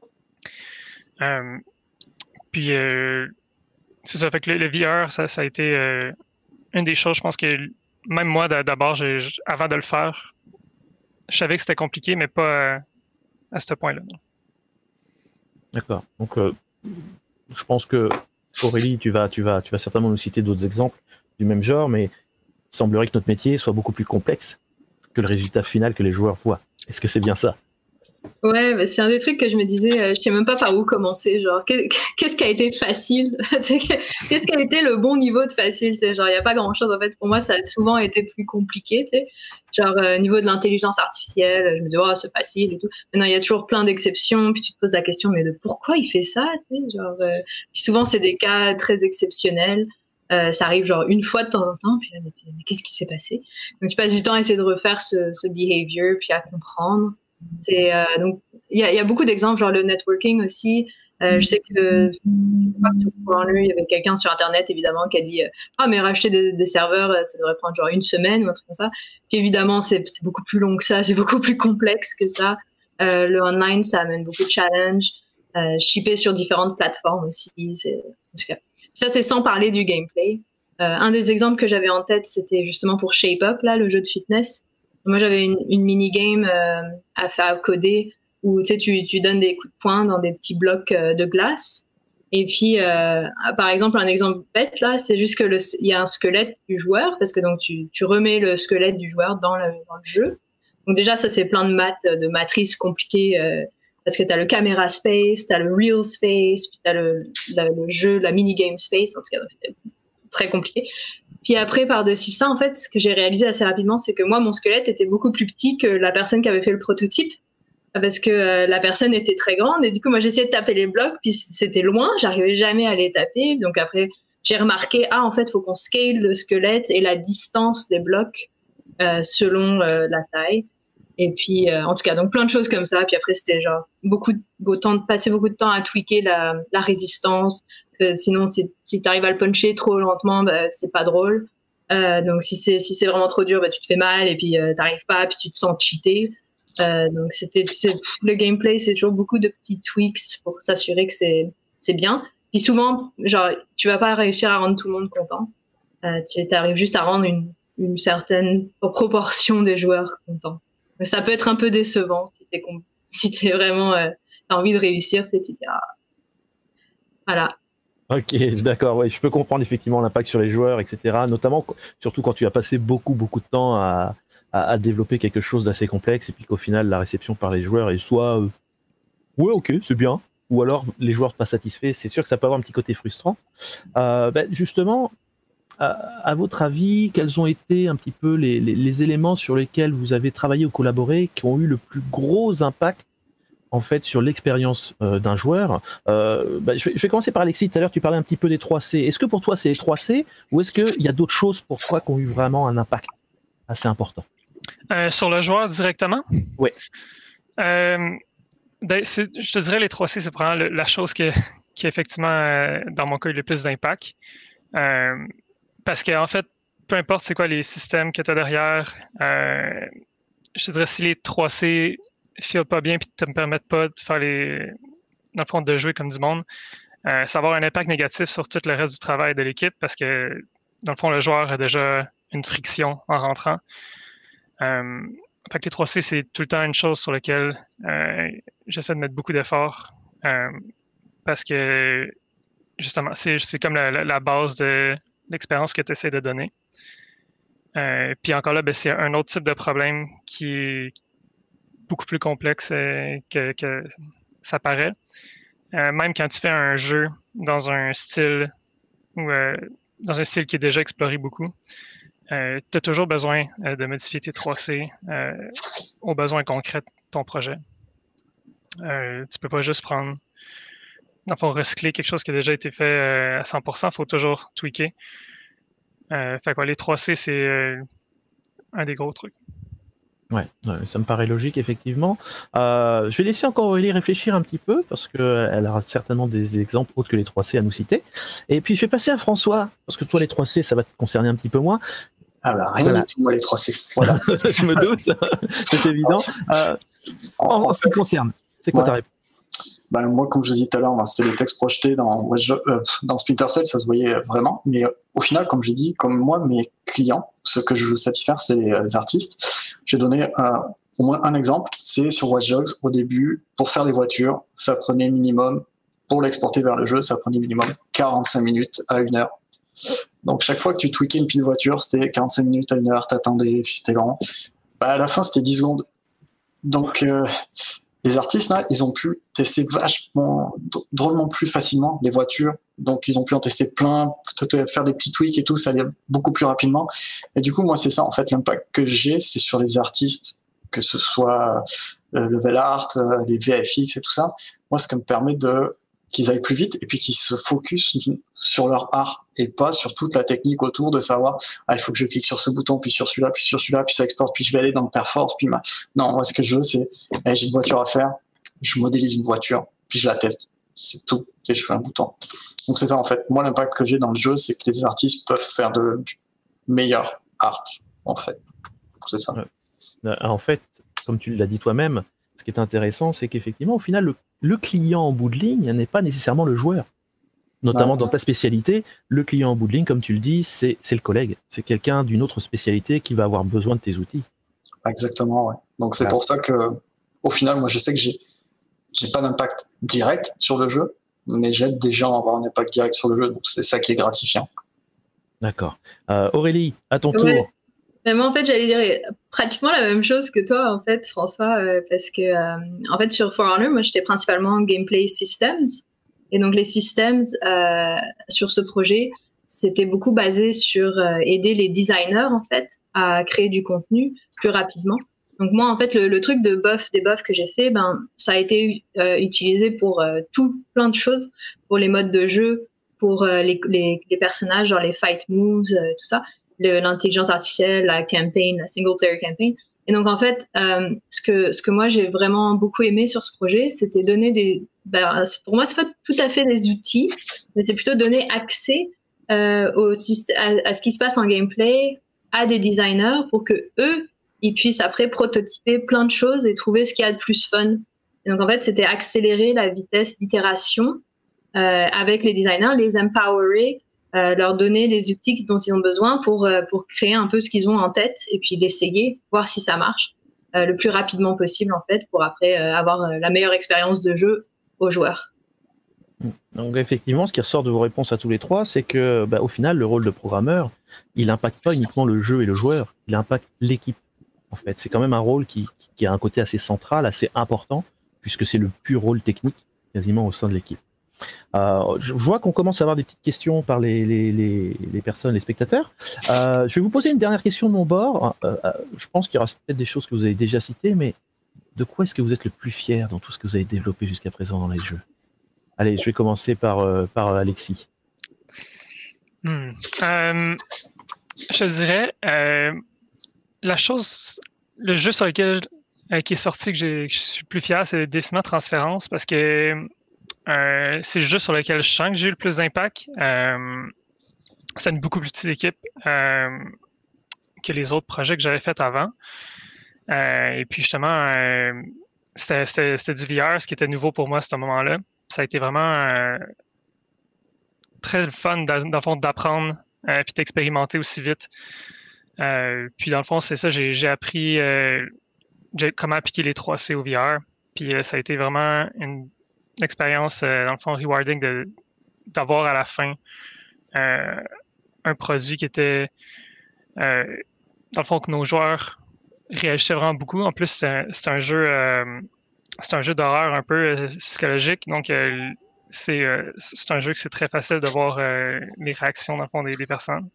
S2: Euh, puis, euh, c'est ça, fait que le, le V R, ça, ça a été euh, une des choses, je pense que même moi, d'abord, je, je, avant de le faire, je savais que c'était compliqué, mais pas euh, à ce point-là.
S1: D'accord. Donc, euh, je pense que Aurélie, tu vas, tu vas, tu vas certainement nous citer d'autres exemples du même genre, mais il semblerait que notre métier soit beaucoup plus complexe que le résultat final que les joueurs voient. Est-ce que c'est bien ça?
S3: Ouais, bah c'est un des trucs que je me disais, euh, je sais même pas par où commencer. Genre, qu'est-ce qui a été facile? Qu'est-ce qui a été le bon niveau de facile? T'sais, genre, il n'y a pas grand-chose. En fait, pour moi, ça a souvent été plus compliqué. T'sais. Genre, au euh, niveau de l'intelligence artificielle, je me dis, oh, c'est facile et tout. Maintenant, il y a toujours plein d'exceptions. Puis tu te poses la question, mais de pourquoi il fait ça? Genre, euh, puis souvent, c'est des cas très exceptionnels. Euh, ça arrive genre une fois de temps en temps. Puis là, mais, mais qu'est-ce qui s'est passé? Donc, tu passes du temps à essayer de refaire ce, ce behavior, puis à comprendre. C'est, euh, donc, il y, y a beaucoup d'exemples, genre le networking aussi. Euh, je sais que sur il y avait quelqu'un sur Internet, évidemment, qui a dit « Ah, mais racheter des, des serveurs, ça devrait prendre genre une semaine ou un truc comme ça. » Puis évidemment, c'est beaucoup plus long que ça, c'est beaucoup plus complexe que ça. Euh, le online, ça amène beaucoup de challenges. Euh, shipper sur différentes plateformes aussi. En tout cas, ça, c'est sans parler du gameplay. Euh, un des exemples que j'avais en tête, c'était justement pour Shape Up, là, le jeu de fitness. Moi, j'avais une, une mini-game euh, à faire à coder où tu sais, tu, tu donnes des coups de poing dans des petits blocs euh, de glace. Et puis, euh, par exemple, un exemple bête, là, c'est juste qu'il y a un squelette du joueur, parce que donc tu, tu remets le squelette du joueur dans le, dans le jeu. Donc déjà, ça, c'est plein de maths, de matrices compliquées, euh, parce que tu as le camera space, tu as le real space, puis tu as le, le, le jeu, la mini-game space. En tout cas, c'était très compliqué. Puis après, par-dessus ça, en fait, ce que j'ai réalisé assez rapidement, c'est que moi, mon squelette était beaucoup plus petit que la personne qui avait fait le prototype, parce que euh, la personne était très grande, et du coup, moi, j'essayais de taper les blocs, puis c'était loin, j'arrivais jamais à les taper. Donc après, j'ai remarqué, ah, en fait, il faut qu'on scale le squelette et la distance des blocs euh, selon euh, la taille. Et puis, euh, en tout cas, donc plein de choses comme ça. Puis après, c'était genre beaucoup de, temps de passer beaucoup de temps à tweaker la, la résistance. Que sinon, si, si tu arrives à le puncher trop lentement, bah, c'est pas drôle. Euh, donc, si c'est si c'est vraiment trop dur, bah, tu te fais mal et puis euh, t'arrives pas, puis tu te sens cheaté. Euh, donc, c'était le gameplay, c'est toujours beaucoup de petits tweaks pour s'assurer que c'est c'est bien. Puis souvent, genre, tu vas pas réussir à rendre tout le monde content. Euh, tu arrives juste à rendre une, une certaine proportion des joueurs contents. Mais ça peut être un peu décevant si t'es si t'es vraiment euh, t'as envie de réussir, tu sais, tu te dis ah. Voilà.
S1: Ok, d'accord, ouais, je peux comprendre effectivement l'impact sur les joueurs, et cetera. Notamment, surtout quand tu as passé beaucoup, beaucoup de temps à, à, à développer quelque chose d'assez complexe et puis qu'au final, la réception par les joueurs est soit euh, ouais, ok, c'est bien, ou alors les joueurs pas satisfaits. C'est sûr que ça peut avoir un petit côté frustrant. Euh, ben, justement, à, à votre avis, quels ont été un petit peu les, les, les éléments sur lesquels vous avez travaillé ou collaboré qui ont eu le plus gros impact en fait sur l'expérience euh, d'un joueur? euh, bah, je, vais, je vais commencer par Alexis. Tout à l'heure tu parlais un petit peu des trois C. Est-ce que pour toi c'est les trois C ou est-ce qu'il y a d'autres choses pour toi qui ont eu vraiment un impact assez important?
S2: Euh, sur le joueur directement?
S1: Oui.
S2: Euh, ben, je te dirais les trois C, c'est probablement le, la chose qui, qui effectivement, euh, dans mon cas, a eu le plus d'impact. Euh, parce qu'en fait, peu importe c'est quoi les systèmes que tu as derrière, euh, je te dirais si les trois C ne filent pas bien et ne te permettent pas de faire les. Dans le fond, de jouer comme du monde, euh, ça va avoir un impact négatif sur tout le reste du travail de l'équipe parce que, dans le fond, le joueur a déjà une friction en rentrant. Euh, fait que les trois C, c'est tout le temps une chose sur laquelle euh, j'essaie de mettre beaucoup d'efforts euh, parce que, justement, c'est, c'est comme la, la, la base de l'expérience que tu essaies de donner. Euh, puis encore là, ben, c'est un autre type de problème qui est beaucoup plus complexe euh, que, que ça paraît. Euh, même quand tu fais un jeu dans un style ou euh, dans un style qui est déjà exploré beaucoup, euh, tu as toujours besoin euh, de modifier tes trois C euh, aux besoins concrets de ton projet. Euh, tu peux pas juste prendre, dans le fond, recycler quelque chose qui a déjà été fait euh, à cent pour cent, il faut toujours tweaker. Euh, fait que ouais, les trois C, c'est euh, un des gros trucs.
S1: Ouais, ça me paraît logique, effectivement. Euh, je vais laisser encore Aurélie réfléchir un petit peu, parce qu'elle aura certainement des exemples autres que les trois C à nous citer. Et puis, je vais passer à François, parce que toi, les trois C, ça va te concerner un petit peu moins.
S4: Ah bah, rien
S1: voilà.
S4: du tout, moi, les trois C. Voilà.
S1: Je me doute, c'est évident. Euh, en, en, en ce qui te concerne, c'est quoi ouais. ta réponse?
S4: Ben, moi, comme je vous disais tout à l'heure, ben, c'était les textes projetés dans, euh, dans Splinter Cell, ça se voyait vraiment. Mais euh, au final, comme j'ai dit, comme moi, mes clients, ce que je veux satisfaire, c'est les, les artistes. J'ai donné euh, au moins un exemple, c'est sur Watch Dogs. Au début, pour faire les voitures, ça prenait minimum, pour l'exporter vers le jeu, ça prenait minimum quarante-cinq minutes à une heure. Donc, chaque fois que tu tweakais une petite voiture, c'était quarante-cinq minutes à une heure, t'attendais, c'était lent. Ben, à la fin, c'était dix secondes. Donc, euh, les artistes, là, ils ont pu tester vachement, drôlement plus facilement les voitures. Donc, ils ont pu en tester plein, faire des petits tweaks et tout, ça allait beaucoup plus rapidement. Et du coup, moi, c'est ça, en fait, l'impact que j'ai, c'est sur les artistes, que ce soit euh, level art, euh, les V F X et tout ça. Moi, ça me permet de qu'ils aillent plus vite et puis qu'ils se focus sur leur art et pas sur toute la technique autour de savoir ah il faut que je clique sur ce bouton puis sur celui-là puis sur celui-là puis ça exporte puis je vais aller dans le Perforce puis ma... non moi ce que je veux c'est eh, j'ai une voiture à faire, je modélise une voiture puis je la teste, c'est tout, et je fais un bouton. Donc c'est ça en fait, moi l'impact que j'ai dans le jeu c'est que les artistes peuvent faire de, du meilleur art en fait, c'est ça.
S1: En fait, comme tu l'as dit toi-même, ce qui est intéressant c'est qu'effectivement au final le le client en bout de ligne n'est pas nécessairement le joueur. Notamment ouais. dans ta spécialité, le client en bout de ligne, comme tu le dis, c'est le collègue. C'est quelqu'un d'une autre spécialité qui va avoir besoin de tes outils.
S4: Exactement, ouais. Donc c'est ouais. pour ça que, au final, moi je sais que j'ai j'ai pas d'impact direct sur le jeu, mais j'aide des gens à avoir un impact direct sur le jeu, donc c'est ça qui est gratifiant.
S1: D'accord. Euh, Aurélie, à ton
S3: ouais.
S1: tour.
S3: Mais moi, en fait, j'allais dire pratiquement la même chose que toi, en fait, François, euh, parce que, euh, en fait, sur For Honor, moi, j'étais principalement gameplay systems. Et donc, les systems euh, sur ce projet, c'était beaucoup basé sur euh, aider les designers, en fait, à créer du contenu plus rapidement. Donc, moi, en fait, le, le truc de buff, des buffs que j'ai fait, ben, ça a été euh, utilisé pour euh, tout, plein de choses, pour les modes de jeu, pour euh, les, les, les personnages, genre les fight moves, euh, tout ça. L'intelligence artificielle, la campaign, la single player campaign. Et donc, en fait, euh, ce que, ce que moi, j'ai vraiment beaucoup aimé sur ce projet, c'était donner des... Ben, pour moi, c'est pas tout à fait des outils, mais c'est plutôt donner accès euh, au, à, à ce qui se passe en gameplay à des designers pour que eux, ils puissent après prototyper plein de choses et trouver ce qu'il y a de plus fun. Et donc, en fait, c'était accélérer la vitesse d'itération euh, avec les designers, les empowerer, Euh, leur donner les outils dont ils ont besoin pour, euh, pour créer un peu ce qu'ils ont en tête et puis l'essayer, voir si ça marche euh, le plus rapidement possible en fait pour après euh, avoir euh, la meilleure expérience de jeu aux joueurs.
S1: Donc effectivement, ce qui ressort de vos réponses à tous les trois, c'est que bah, au final, le rôle de programmeur, il n'impacte pas uniquement le jeu et le joueur, il impacte l'équipe. En fait, c'est quand même un rôle qui, qui a un côté assez central, assez important, puisque c'est le pur rôle technique quasiment au sein de l'équipe. Euh, je vois qu'on commence à avoir des petites questions par les, les, les, les personnes, les spectateurs. Euh, je vais vous poser une dernière question de mon bord. Euh, euh, je pense qu'il y aura peut-être des choses que vous avez déjà citées, mais de quoi est-ce que vous êtes le plus fier dans tout ce que vous avez développé jusqu'à présent dans les jeux? Allez, je vais commencer par, euh, par Alexis.
S2: Hmm. Euh, je dirais, euh, la chose le jeu sur lequel euh, qui est sorti que, que je suis plus fier, c'est Déciment Transférence parce que euh, c'est le jeu sur lequel je sens que j'ai eu le plus d'impact. Euh, c'est une beaucoup plus petite équipe euh, que les autres projets que j'avais faits avant. Euh, et puis justement, euh, c'était, c'était, c'était du V R, ce qui était nouveau pour moi à ce moment-là. Ça a été vraiment euh, très fun dans le fond d'apprendre euh, puis d'expérimenter aussi vite. Euh, puis dans le fond, c'est ça, j'ai, j'ai appris euh, j'ai, comment appliquer les trois C au V R. Puis euh, ça a été vraiment une expérience, euh, dans le fond, rewarding de, d'avoir à la fin euh, un produit qui était, euh, dans le fond, que nos joueurs réagissaient vraiment beaucoup. En plus, c'est un, c'est un jeu, euh, c'est un jeu d'horreur un peu euh, psychologique. Donc, euh, c'est, euh, c'est un jeu que c'est très facile de voir euh, les réactions, dans le fond, des, des personnes.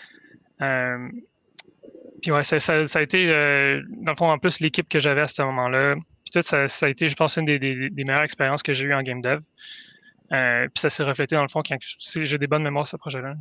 S2: Euh, puis ouais, ça, ça, ça a été, euh, dans le fond, en plus, l'équipe que j'avais à ce moment-là. Puis tout, ça, ça a été, je pense, une des, des, des meilleures expériences que j'ai eues en game dev. Euh, puis ça s'est reflété, dans le fond, quand j'ai des bonnes mémoires, ce projet-là.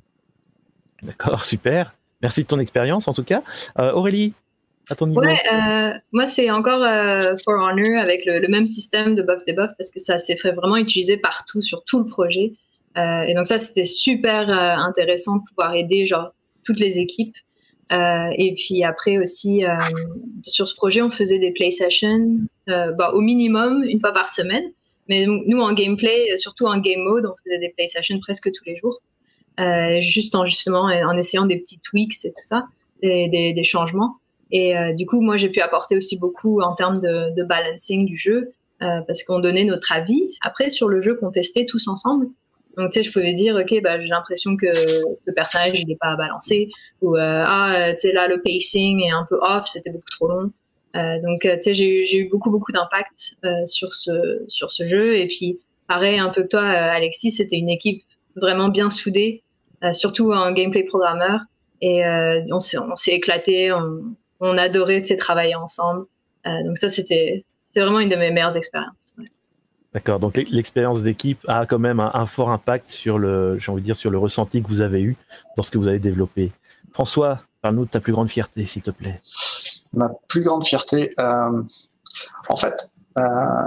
S1: D'accord, super. Merci de ton expérience, en tout cas. Euh, Aurélie, à ton niveau.
S3: Ouais, euh, moi, c'est encore euh, For Honor avec le, le même système de buff debuff parce que ça s'est fait vraiment utiliser partout, sur tout le projet. Euh, et donc ça, c'était super euh, intéressant de pouvoir aider genre toutes les équipes. Euh, et puis après aussi, euh, sur ce projet, on faisait des play sessions euh, bah, au minimum une fois par semaine. Mais nous, en gameplay, surtout en game mode, on faisait des play sessions presque tous les jours. Euh, juste en, justement, en essayant des petits tweaks et tout ça, des, des, des changements. Et euh, du coup, moi, j'ai pu apporter aussi beaucoup en termes de, de balancing du jeu euh, parce qu'on donnait notre avis après sur le jeu qu'on testait tous ensemble. Donc, tu sais, je pouvais dire, OK, bah, j'ai l'impression que le personnage, il n'est pas balancé. Ou, euh, ah, tu sais, là, le pacing est un peu off, c'était beaucoup trop long. Euh, donc, tu sais, j'ai, j'ai eu beaucoup, beaucoup d'impact euh, sur, ce, sur ce jeu. Et puis, pareil, un peu que toi, Alexis, c'était une équipe vraiment bien soudée, euh, surtout en gameplay programmeur. Et euh, on, s'est, on s'est éclaté, on, on adorait, tu sais, travailler ensemble. Euh, donc, ça, c'était, c'était vraiment une de mes meilleures expériences. Ouais.
S1: D'accord, donc l'expérience d'équipe a quand même un, un fort impact sur le, j'ai envie de dire, sur le ressenti que vous avez eu dans ce que vous avez développé. François, parle-nous de ta plus grande fierté, s'il te plaît.
S4: Ma plus grande fierté, euh, en fait, euh,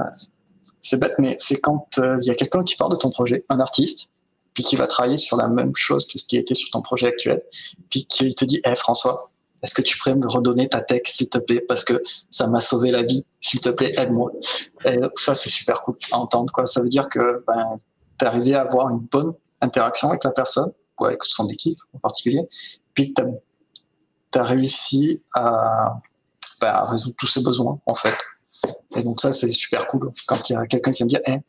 S4: c'est bête, mais c'est quand il euh, y a quelqu'un qui part de ton projet, un artiste, puis qui va travailler sur la même chose que ce qui était sur ton projet actuel, puis qui te dit, hé hey, François, est-ce que tu pourrais me redonner ta tech, s'il te plaît, parce que ça m'a sauvé la vie, s'il te plaît, aide-moi. Et ça, c'est super cool à entendre, quoi. Ça veut dire que ben, tu es arrivé à avoir une bonne interaction avec la personne, ou avec son équipe en particulier, puis que tu as réussi à, ben, à résoudre tous ses besoins, en fait. Et donc ça, c'est super cool quand il y a quelqu'un qui va me dire hey,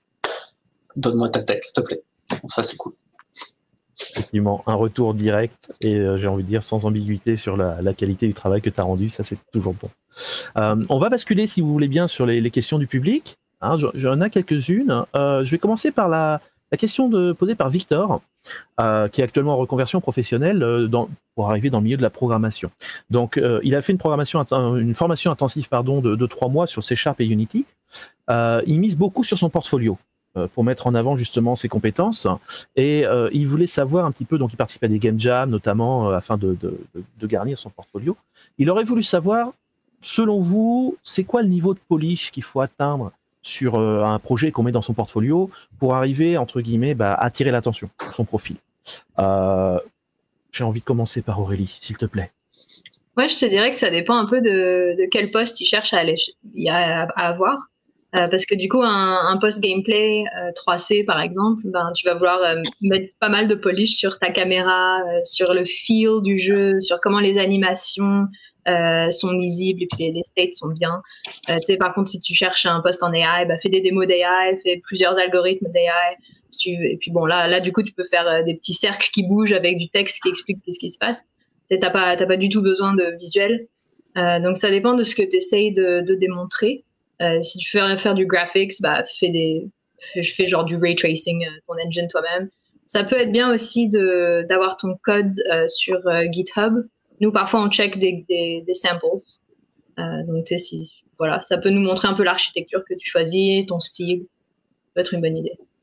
S4: « donne-moi ta tech, s'il te plaît ». Donc ça, c'est cool.
S1: Effectivement, un retour direct et euh, j'ai envie de dire sans ambiguïté sur la, la qualité du travail que tu as rendu, ça c'est toujours bon. Euh, on va basculer, si vous voulez bien, sur les, les questions du public. Hein, j'en ai quelques-unes. Euh, je vais commencer par la, la question de, posée par Victor, euh, qui est actuellement en reconversion professionnelle euh, dans, pour arriver dans le milieu de la programmation. Donc, euh, il a fait une, programmation, une formation intensive pardon, de, de trois mois sur C Sharp et Unity. Euh, il mise beaucoup sur son portfolio pour mettre en avant justement ses compétences et euh, il voulait savoir un petit peu, donc il participe à des game jams notamment euh, afin de, de, de garnir son portfolio. Il aurait voulu savoir, selon vous, c'est quoi le niveau de polish qu'il faut atteindre sur euh, un projet qu'on met dans son portfolio pour arriver, entre guillemets, bah, à attirer l'attention sur son profil. Euh, j'ai envie de commencer par Aurélie, s'il te plaît.
S3: Moi, je te dirais que ça dépend un peu de, de quel poste il cherche à, aller, à, à avoir. Euh, parce que du coup, un, un post gameplay euh, trois C par exemple, ben, tu vas vouloir euh, mettre pas mal de polish sur ta caméra, euh, sur le feel du jeu, sur comment les animations euh, sont lisibles et puis les, les states sont bien. Euh, par contre, si tu cherches un post en A I, ben, fais des démos d'A I, fais plusieurs algorithmes d'A I. Tu, et puis bon, là, là, du coup, tu peux faire euh, des petits cercles qui bougent avec du texte qui explique ce qui se passe. Tu n'as pas, t'as pas du tout besoin de visuel. Euh, donc, ça dépend de ce que tu essayes de, de démontrer. Euh, si tu veux faire du graphics, bah, fais des, je fais genre du ray tracing, euh, ton engine toi-même. Ça peut être bien aussi de, d'avoir ton code euh, sur euh, GitHub. Nous, parfois, on check des, des, des samples. Euh, donc, tu sais, si, voilà, ça peut nous montrer un peu l'architecture que tu choisis, ton style. Ça peut être une bonne idée.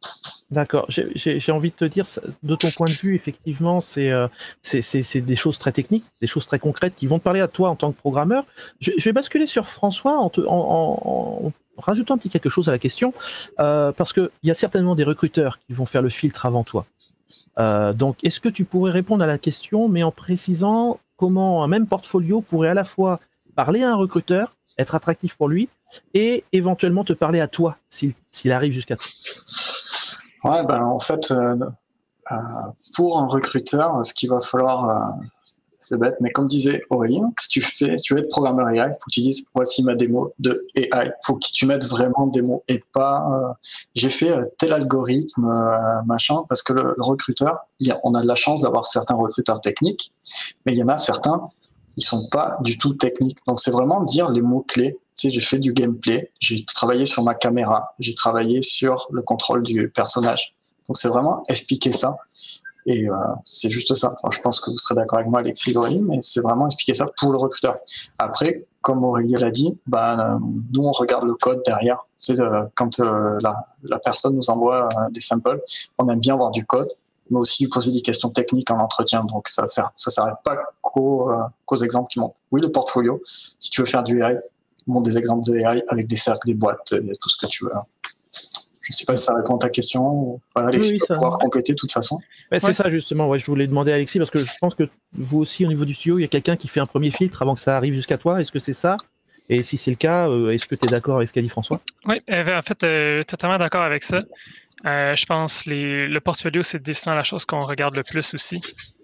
S1: D'accord. J'ai envie de te dire, de ton point de vue, effectivement, c'est euh, des choses très techniques, des choses très concrètes qui vont te parler à toi en tant que programmeur. Je, je vais basculer sur François en, te, en, en, en rajoutant un petit quelque chose à la question, euh, parce qu'il y a certainement des recruteurs qui vont faire le filtre avant toi. Euh, donc, est-ce que tu pourrais répondre à la question, mais en précisant comment un même portfolio pourrait à la fois parler à un recruteur, être attractif pour lui, et éventuellement te parler à toi, s'il s'il arrive jusqu'à toi?
S4: Ouais, ben, en fait, euh, euh, pour un recruteur, ce qu'il va falloir, euh, c'est bête, mais comme disait Aurélie, si tu fais, si tu veux être programmeur A I, il faut que tu dises voici ma démo de A I. Il faut que tu mettes vraiment des mots et pas euh, j'ai fait euh, tel algorithme, euh, machin, parce que le, le recruteur, il y a, on a de la chance d'avoir certains recruteurs techniques, mais il y en a certains, ils sont pas du tout techniques. Donc c'est vraiment dire les mots clés. Tu sais, j'ai fait du gameplay, j'ai travaillé sur ma caméra, j'ai travaillé sur le contrôle du personnage. Donc c'est vraiment expliquer ça. Et euh, c'est juste ça. Enfin, je pense que vous serez d'accord avec moi, Alexis et Aurélie, mais c'est vraiment expliquer ça pour le recruteur. Après, comme Aurélie l'a dit, bah, euh, nous, on regarde le code derrière. C'est euh, quand euh, la, la personne nous envoie euh, des samples, on aime bien voir du code, mais aussi lui poser des questions techniques en entretien. Donc ça ne ça s'arrête pas qu'aux euh, qu'aux exemples qui montrent. Oui, le portfolio, si tu veux faire du A I, montre des exemples de A I avec des cercles, des boîtes, et tout ce que tu veux. Je ne sais pas si ça répond à ta question. Voilà, Alexis oui, oui, va pouvoir compléter de toute façon.
S1: Ben, c'est ouais. ça justement, ouais, je voulais demander à Alexis, parce que je pense que vous aussi au niveau du studio, il y a quelqu'un qui fait un premier filtre avant que ça arrive jusqu'à toi. Est-ce que c'est ça? Et si c'est le cas, euh, est-ce que tu es d'accord avec ce qu'a dit François?
S2: Oui, en fait, euh, totalement d'accord avec ça. Euh, je pense que le portfolio, c'est définitivement la chose qu'on regarde le plus aussi.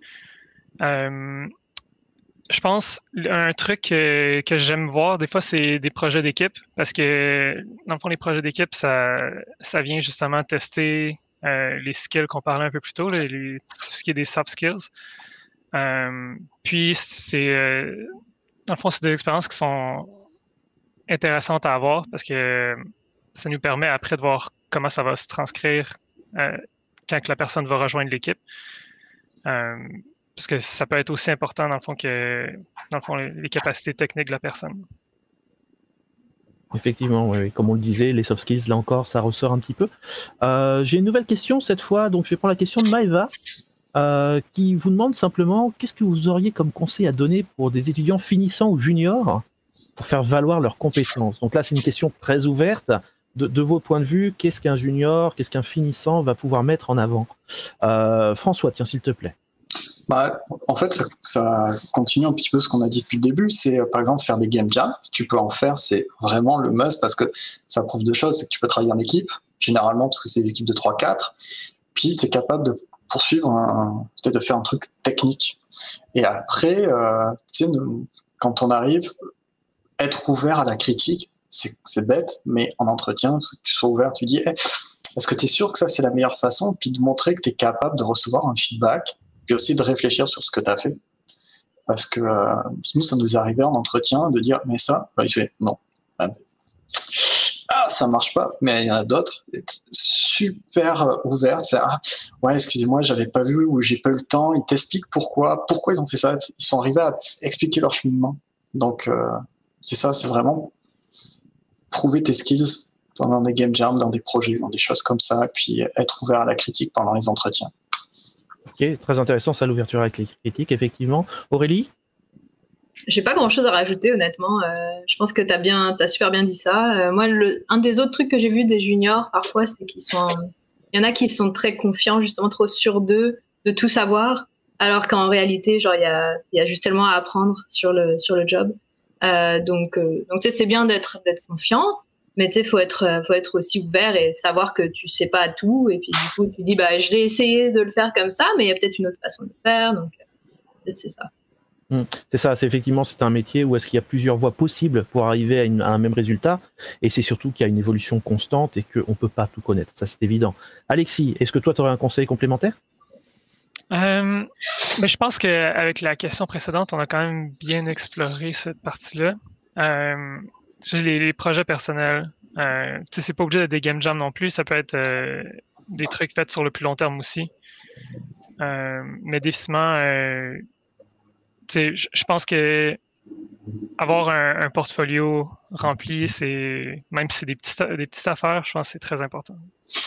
S2: Euh, je pense un truc euh, que j'aime voir, des fois, c'est des projets d'équipe, parce que, dans le fond, les projets d'équipe, ça, ça vient justement tester euh, les skills qu'on parlait un peu plus tôt, là, les, tout ce qui est des soft skills. Euh, puis, c'est, euh, dans le fond, c'est des expériences qui sont intéressantes à avoir, parce que ça nous permet après de voir comment ça va se transcrire euh, quand la personne va rejoindre l'équipe. Euh, Parce que ça peut être aussi important, dans le fond, que dans le fond, les capacités techniques de la personne.
S1: Effectivement, oui, comme on le disait, les soft skills, là encore, ça ressort un petit peu. Euh, J'ai une nouvelle question cette fois, donc je vais prendre la question de Maëva, euh, qui vous demande simplement qu'est-ce que vous auriez comme conseil à donner pour des étudiants finissants ou juniors pour faire valoir leurs compétences. Donc là, c'est une question très ouverte. De, de vos points de vue, qu'est-ce qu'un junior, qu'est-ce qu'un finissant va pouvoir mettre en avant? euh, François, tiens, s'il te plaît.
S4: Bah, en fait, ça, ça continue un petit peu ce qu'on a dit depuis le début. C'est, par exemple, faire des game jams. Si tu peux en faire, c'est vraiment le must parce que ça prouve deux choses. C'est que tu peux travailler en équipe, généralement, parce que c'est des équipes de trois quatre. Puis, tu es capable de poursuivre, peut-être de faire un truc technique. Et après, euh, tu sais, quand on arrive, être ouvert à la critique, c'est bête, mais en entretien, que tu sois ouvert, tu dis, hey, est-ce que tu es sûr que ça, c'est la meilleure façon? Puis de montrer que tu es capable de recevoir un feedback, puis aussi de réfléchir sur ce que tu as fait. Parce que euh, nous, ça nous est arrivé en entretien de dire, mais ça, bah, il fait, non. Ah, ça marche pas, mais il y en a d'autres, super ouverts, faire, ah, ouais, excusez-moi, j'avais pas vu ou j'ai pas eu le temps, ils t'expliquent pourquoi, pourquoi ils ont fait ça, ils sont arrivés à expliquer leur cheminement. Donc, euh, c'est ça, c'est vraiment prouver tes skills pendant des game jams, dans des projets, dans des choses comme ça, puis être ouvert à la critique pendant les entretiens.
S1: Ok, très intéressant ça, l'ouverture avec les critiques, effectivement. Aurélie?
S3: J'ai pas grand chose à rajouter, honnêtement. Euh, je pense que tu as bien, t'as super bien dit ça. Euh, moi, le, un des autres trucs que j'ai vu des juniors, parfois, c'est qu'ils sont. Il y en a qui sont très confiants, justement, trop sûrs d'eux, de tout savoir, alors qu'en réalité, genre, il y a, y a juste tellement à apprendre sur le, sur le job. Euh, donc, euh, donc tu sais, c'est bien d'être d'être confiant, mais tu sais, faut être, faut être aussi ouvert et savoir que tu sais pas tout. Et puis, du coup, tu dis, bah, je l'ai essayé de le faire comme ça, mais il y a peut-être une autre façon de le faire. Donc, c'est ça.
S1: Mmh. C'est ça, c'est effectivement, c'est un métier où est-ce qu'il y a plusieurs voies possibles pour arriver à, une, à un même résultat, et c'est surtout qu'il y a une évolution constante et qu'on ne peut pas tout connaître, ça c'est évident. Alexis, est-ce que toi tu aurais un conseil complémentaire?
S2: euh, mais je pense qu'avec la question précédente, on a quand même bien exploré cette partie-là. Euh, les, les projets personnels, euh, c'est pas obligé d'être des game jams non plus, ça peut être euh, des trucs faits sur le plus long terme aussi. Euh, mais définitivement, euh, je pense que avoir un, un portfolio rempli, c'est même si c'est des petites, des petites affaires, je pense que c'est très important.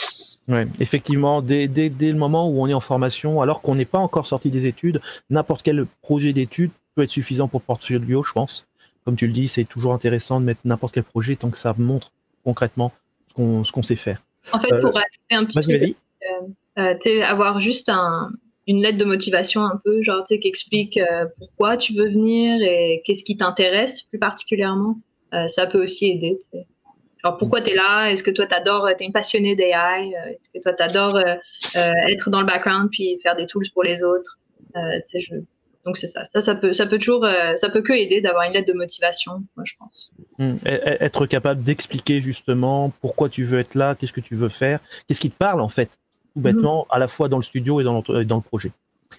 S1: Ouais, effectivement, dès, dès, dès le moment où on est en formation, alors qu'on n'est pas encore sorti des études, n'importe quel projet d'études peut être suffisant pour le portfolio, je pense. Comme tu le dis, c'est toujours intéressant de mettre n'importe quel projet tant que ça montre concrètement ce qu'on ce qu'on sait faire.
S3: En fait,
S1: Euh,
S3: pour rajouter un petit
S1: Vas-y,
S3: truc,
S1: vas-y.
S3: euh, tu sais, avoir juste un, une lettre de motivation un peu, genre, tu sais, qui explique euh, pourquoi tu veux venir et qu'est-ce qui t'intéresse plus particulièrement, euh, ça peut aussi aider, tu sais. Alors, pourquoi tu es là? Est-ce que toi, tu adores, tu es une passionnée d'A I? Est-ce que toi, tu adores euh, euh, être dans le background puis faire des tools pour les autres? Euh, tu sais, je... Donc, c'est ça. Ça, ça peut, ça peut toujours, euh, ça peut que aider d'avoir une lettre de motivation, moi, je pense.
S1: Mmh. Être capable d'expliquer justement pourquoi tu veux être là, qu'est-ce que tu veux faire, qu'est-ce qui te parle en fait, tout bêtement, mmh. à la fois dans le studio et dans le, dans le projet.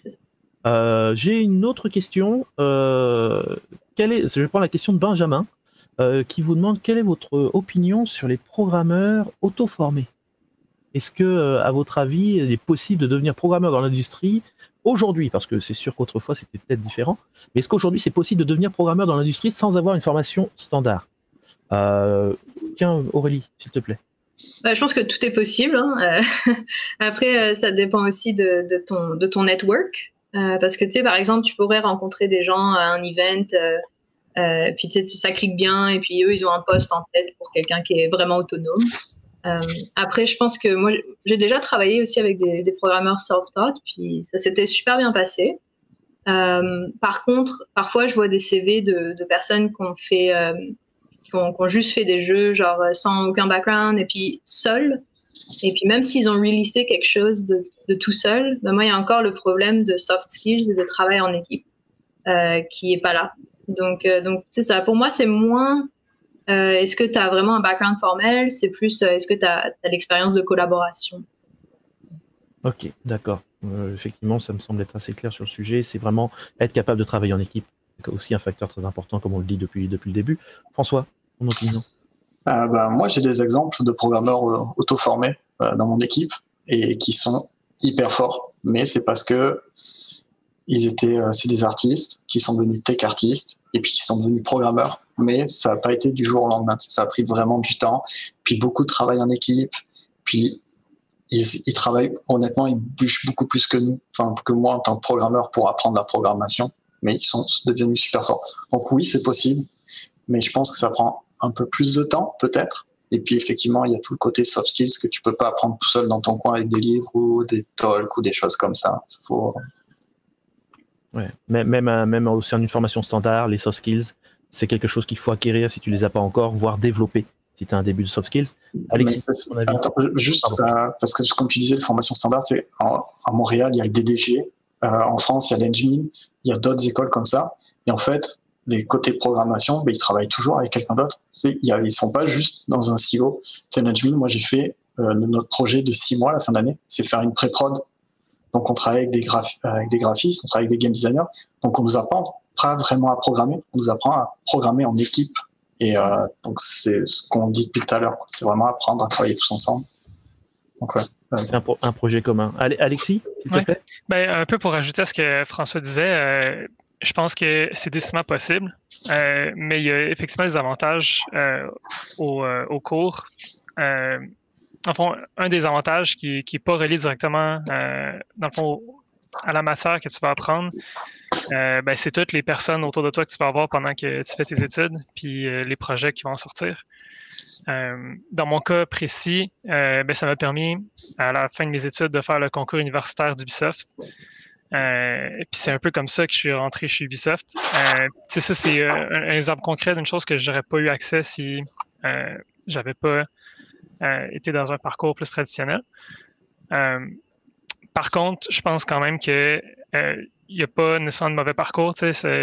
S1: Euh, J'ai une autre question. Euh, quelle est, je vais prendre la question de Benjamin. Euh, qui vous demande quelle est votre opinion sur les programmeurs auto-formés. Est-ce que, euh, à votre avis, il est possible de devenir programmeur dans l'industrie aujourd'hui, parce que c'est sûr qu'autrefois c'était peut-être différent, mais est-ce qu'aujourd'hui c'est possible de devenir programmeur dans l'industrie sans avoir une formation standard? euh, Tiens, Aurélie, s'il te plaît.
S3: Bah, je pense que tout est possible. Hein. Euh, après, euh, ça dépend aussi de, de, ton, de ton network. Euh, parce que, tu sais, par exemple, tu pourrais rencontrer des gens à un event... Euh, Euh, puis tu sais, ça clique bien, et puis eux, ils ont un poste en tête pour quelqu'un qui est vraiment autonome. Euh, après, je pense que moi, j'ai déjà travaillé aussi avec des, des programmeurs self-taught, puis ça s'était super bien passé. Euh, par contre, parfois, je vois des C V de, de personnes qui ont fait, euh, qui ont, qui ont juste fait des jeux, genre sans aucun background, et puis seuls. Et puis même s'ils ont releasé quelque chose de, de tout seul, ben moi, il y a encore le problème de soft skills et de travail en équipe euh, qui est pas là. Donc, euh, donc c'est ça. Pour moi, c'est moins euh, est-ce que tu as vraiment un background formel, c'est plus euh, est-ce que tu as, as l'expérience de collaboration.
S1: Ok, d'accord. Euh, effectivement, ça me semble être assez clair sur le sujet. C'est vraiment être capable de travailler en équipe. C'est aussi un facteur très important, comme on le dit depuis, depuis le début. François, ton opinion?
S4: euh, bah, Moi, j'ai des exemples de programmeurs euh, auto-formés euh, dans mon équipe et qui sont hyper forts. Mais c'est parce que Ils étaient, euh, c'est des artistes qui sont devenus tech artistes et puis qui sont devenus programmeurs. Mais ça n'a pas été du jour au lendemain. Ça a pris vraiment du temps. Puis beaucoup de travail en équipe. Puis ils, ils travaillent, honnêtement, ils bûchent beaucoup plus que nous, enfin que moi en tant que programmeur pour apprendre la programmation. Mais ils sont devenus super forts. Donc oui, c'est possible. Mais je pense que ça prend un peu plus de temps, peut-être. Et puis effectivement, il y a tout le côté soft skills que tu peux pas apprendre tout seul dans ton coin avec des livres ou des talks ou des choses comme ça. Faut
S1: Ouais. Même, même, même au sein d'une formation standard, les soft skills, c'est quelque chose qu'il faut acquérir si tu ne les as pas encore, voire développer si tu as un début de soft skills. Alexis, ton avis?
S4: Attends, juste euh, parce que comme tu disais, les formations standards, c'est en, à Montréal, il y a le D D G, euh, en France, il y a l'Engmin, il y a d'autres écoles comme ça. Et en fait, les côtés programmation, ben, ils travaillent toujours avec quelqu'un d'autre. Ils ne sont pas juste dans un silo. C'est l'Engmin, moi j'ai fait euh, notre projet de six mois à la fin d'année, c'est faire une pré-prod. Donc, on travaille avec des, graph- avec des graphistes, on travaille avec des game designers. Donc, on nous apprend pas vraiment à programmer, on nous apprend à programmer en équipe. Et euh, donc, c'est ce qu'on dit depuis tout à l'heure. C'est vraiment apprendre à travailler tous ensemble. Donc, ouais.
S1: C'est un, pro- un projet commun. Allez, Alexis, s'il te
S2: ouais.
S1: plaît.
S2: Ben, un peu pour ajouter à ce que François disait, euh, je pense que c'est décidément possible, euh, mais il y a effectivement des avantages euh, au, euh, au cours. Euh, En fond, un des avantages qui n'est pas relié directement, euh, dans le fond, à la matière que tu vas apprendre, euh, ben, c'est toutes les personnes autour de toi que tu vas avoir pendant que tu fais tes études, puis euh, les projets qui vont en sortir. Euh, dans mon cas précis, euh, ben, ça m'a permis, à la fin de mes études, de faire le concours universitaire d'Ubisoft. Euh, et puis c'est un peu comme ça que je suis rentré chez Ubisoft. Euh, tu sais, ça, c'est euh, un, un exemple concret d'une chose que je n'aurais pas eu accès si euh, j'avais pas Euh, été dans un parcours plus traditionnel. Euh, par contre, je pense quand même qu'il n'y euh, a pas nécessairement de mauvais parcours.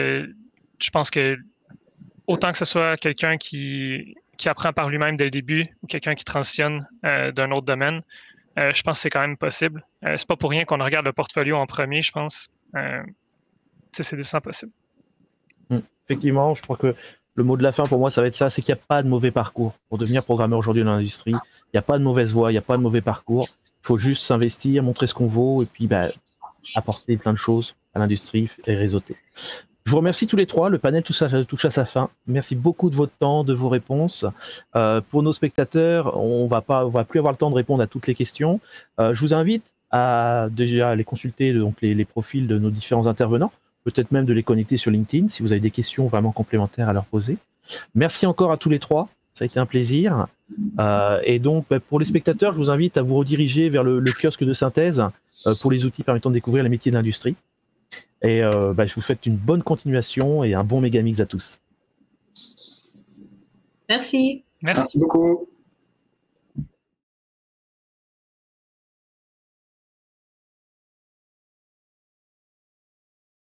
S2: Je pense que autant que ce soit quelqu'un qui, qui apprend par lui-même dès le début ou quelqu'un qui transitionne euh, d'un autre domaine, euh, je pense que c'est quand même possible. Euh, c'est pas pour rien qu'on regarde le portfolio en premier, je pense. Euh, c'est deux cents possible.
S1: Mmh. Effectivement, je crois que le mot de la fin pour moi, ça va être ça, c'est qu'il n'y a pas de mauvais parcours. Pour devenir programmeur aujourd'hui dans l'industrie, il n'y a pas de mauvaise voie, il n'y a pas de mauvais parcours. Il faut juste s'investir, montrer ce qu'on vaut et puis bah, apporter plein de choses à l'industrie et réseauter. Je vous remercie tous les trois. Le panel touche à, touche à sa fin. Merci beaucoup de votre temps, de vos réponses. Euh, pour nos spectateurs, on va pas, on va plus avoir le temps de répondre à toutes les questions. Euh, je vous invite à déjà aller consulter donc les, les profils de nos différents intervenants, peut-être même de les connecter sur LinkedIn si vous avez des questions vraiment complémentaires à leur poser. Merci encore à tous les trois. Ça a été un plaisir. Euh, et donc, bah, pour les spectateurs, je vous invite à vous rediriger vers le, le kiosque de synthèse euh, pour les outils permettant de découvrir les métiers de l'industrie. Et euh, bah, je vous souhaite une bonne continuation et un bon Megamix à tous.
S3: Merci.
S2: Merci.
S4: Merci beaucoup.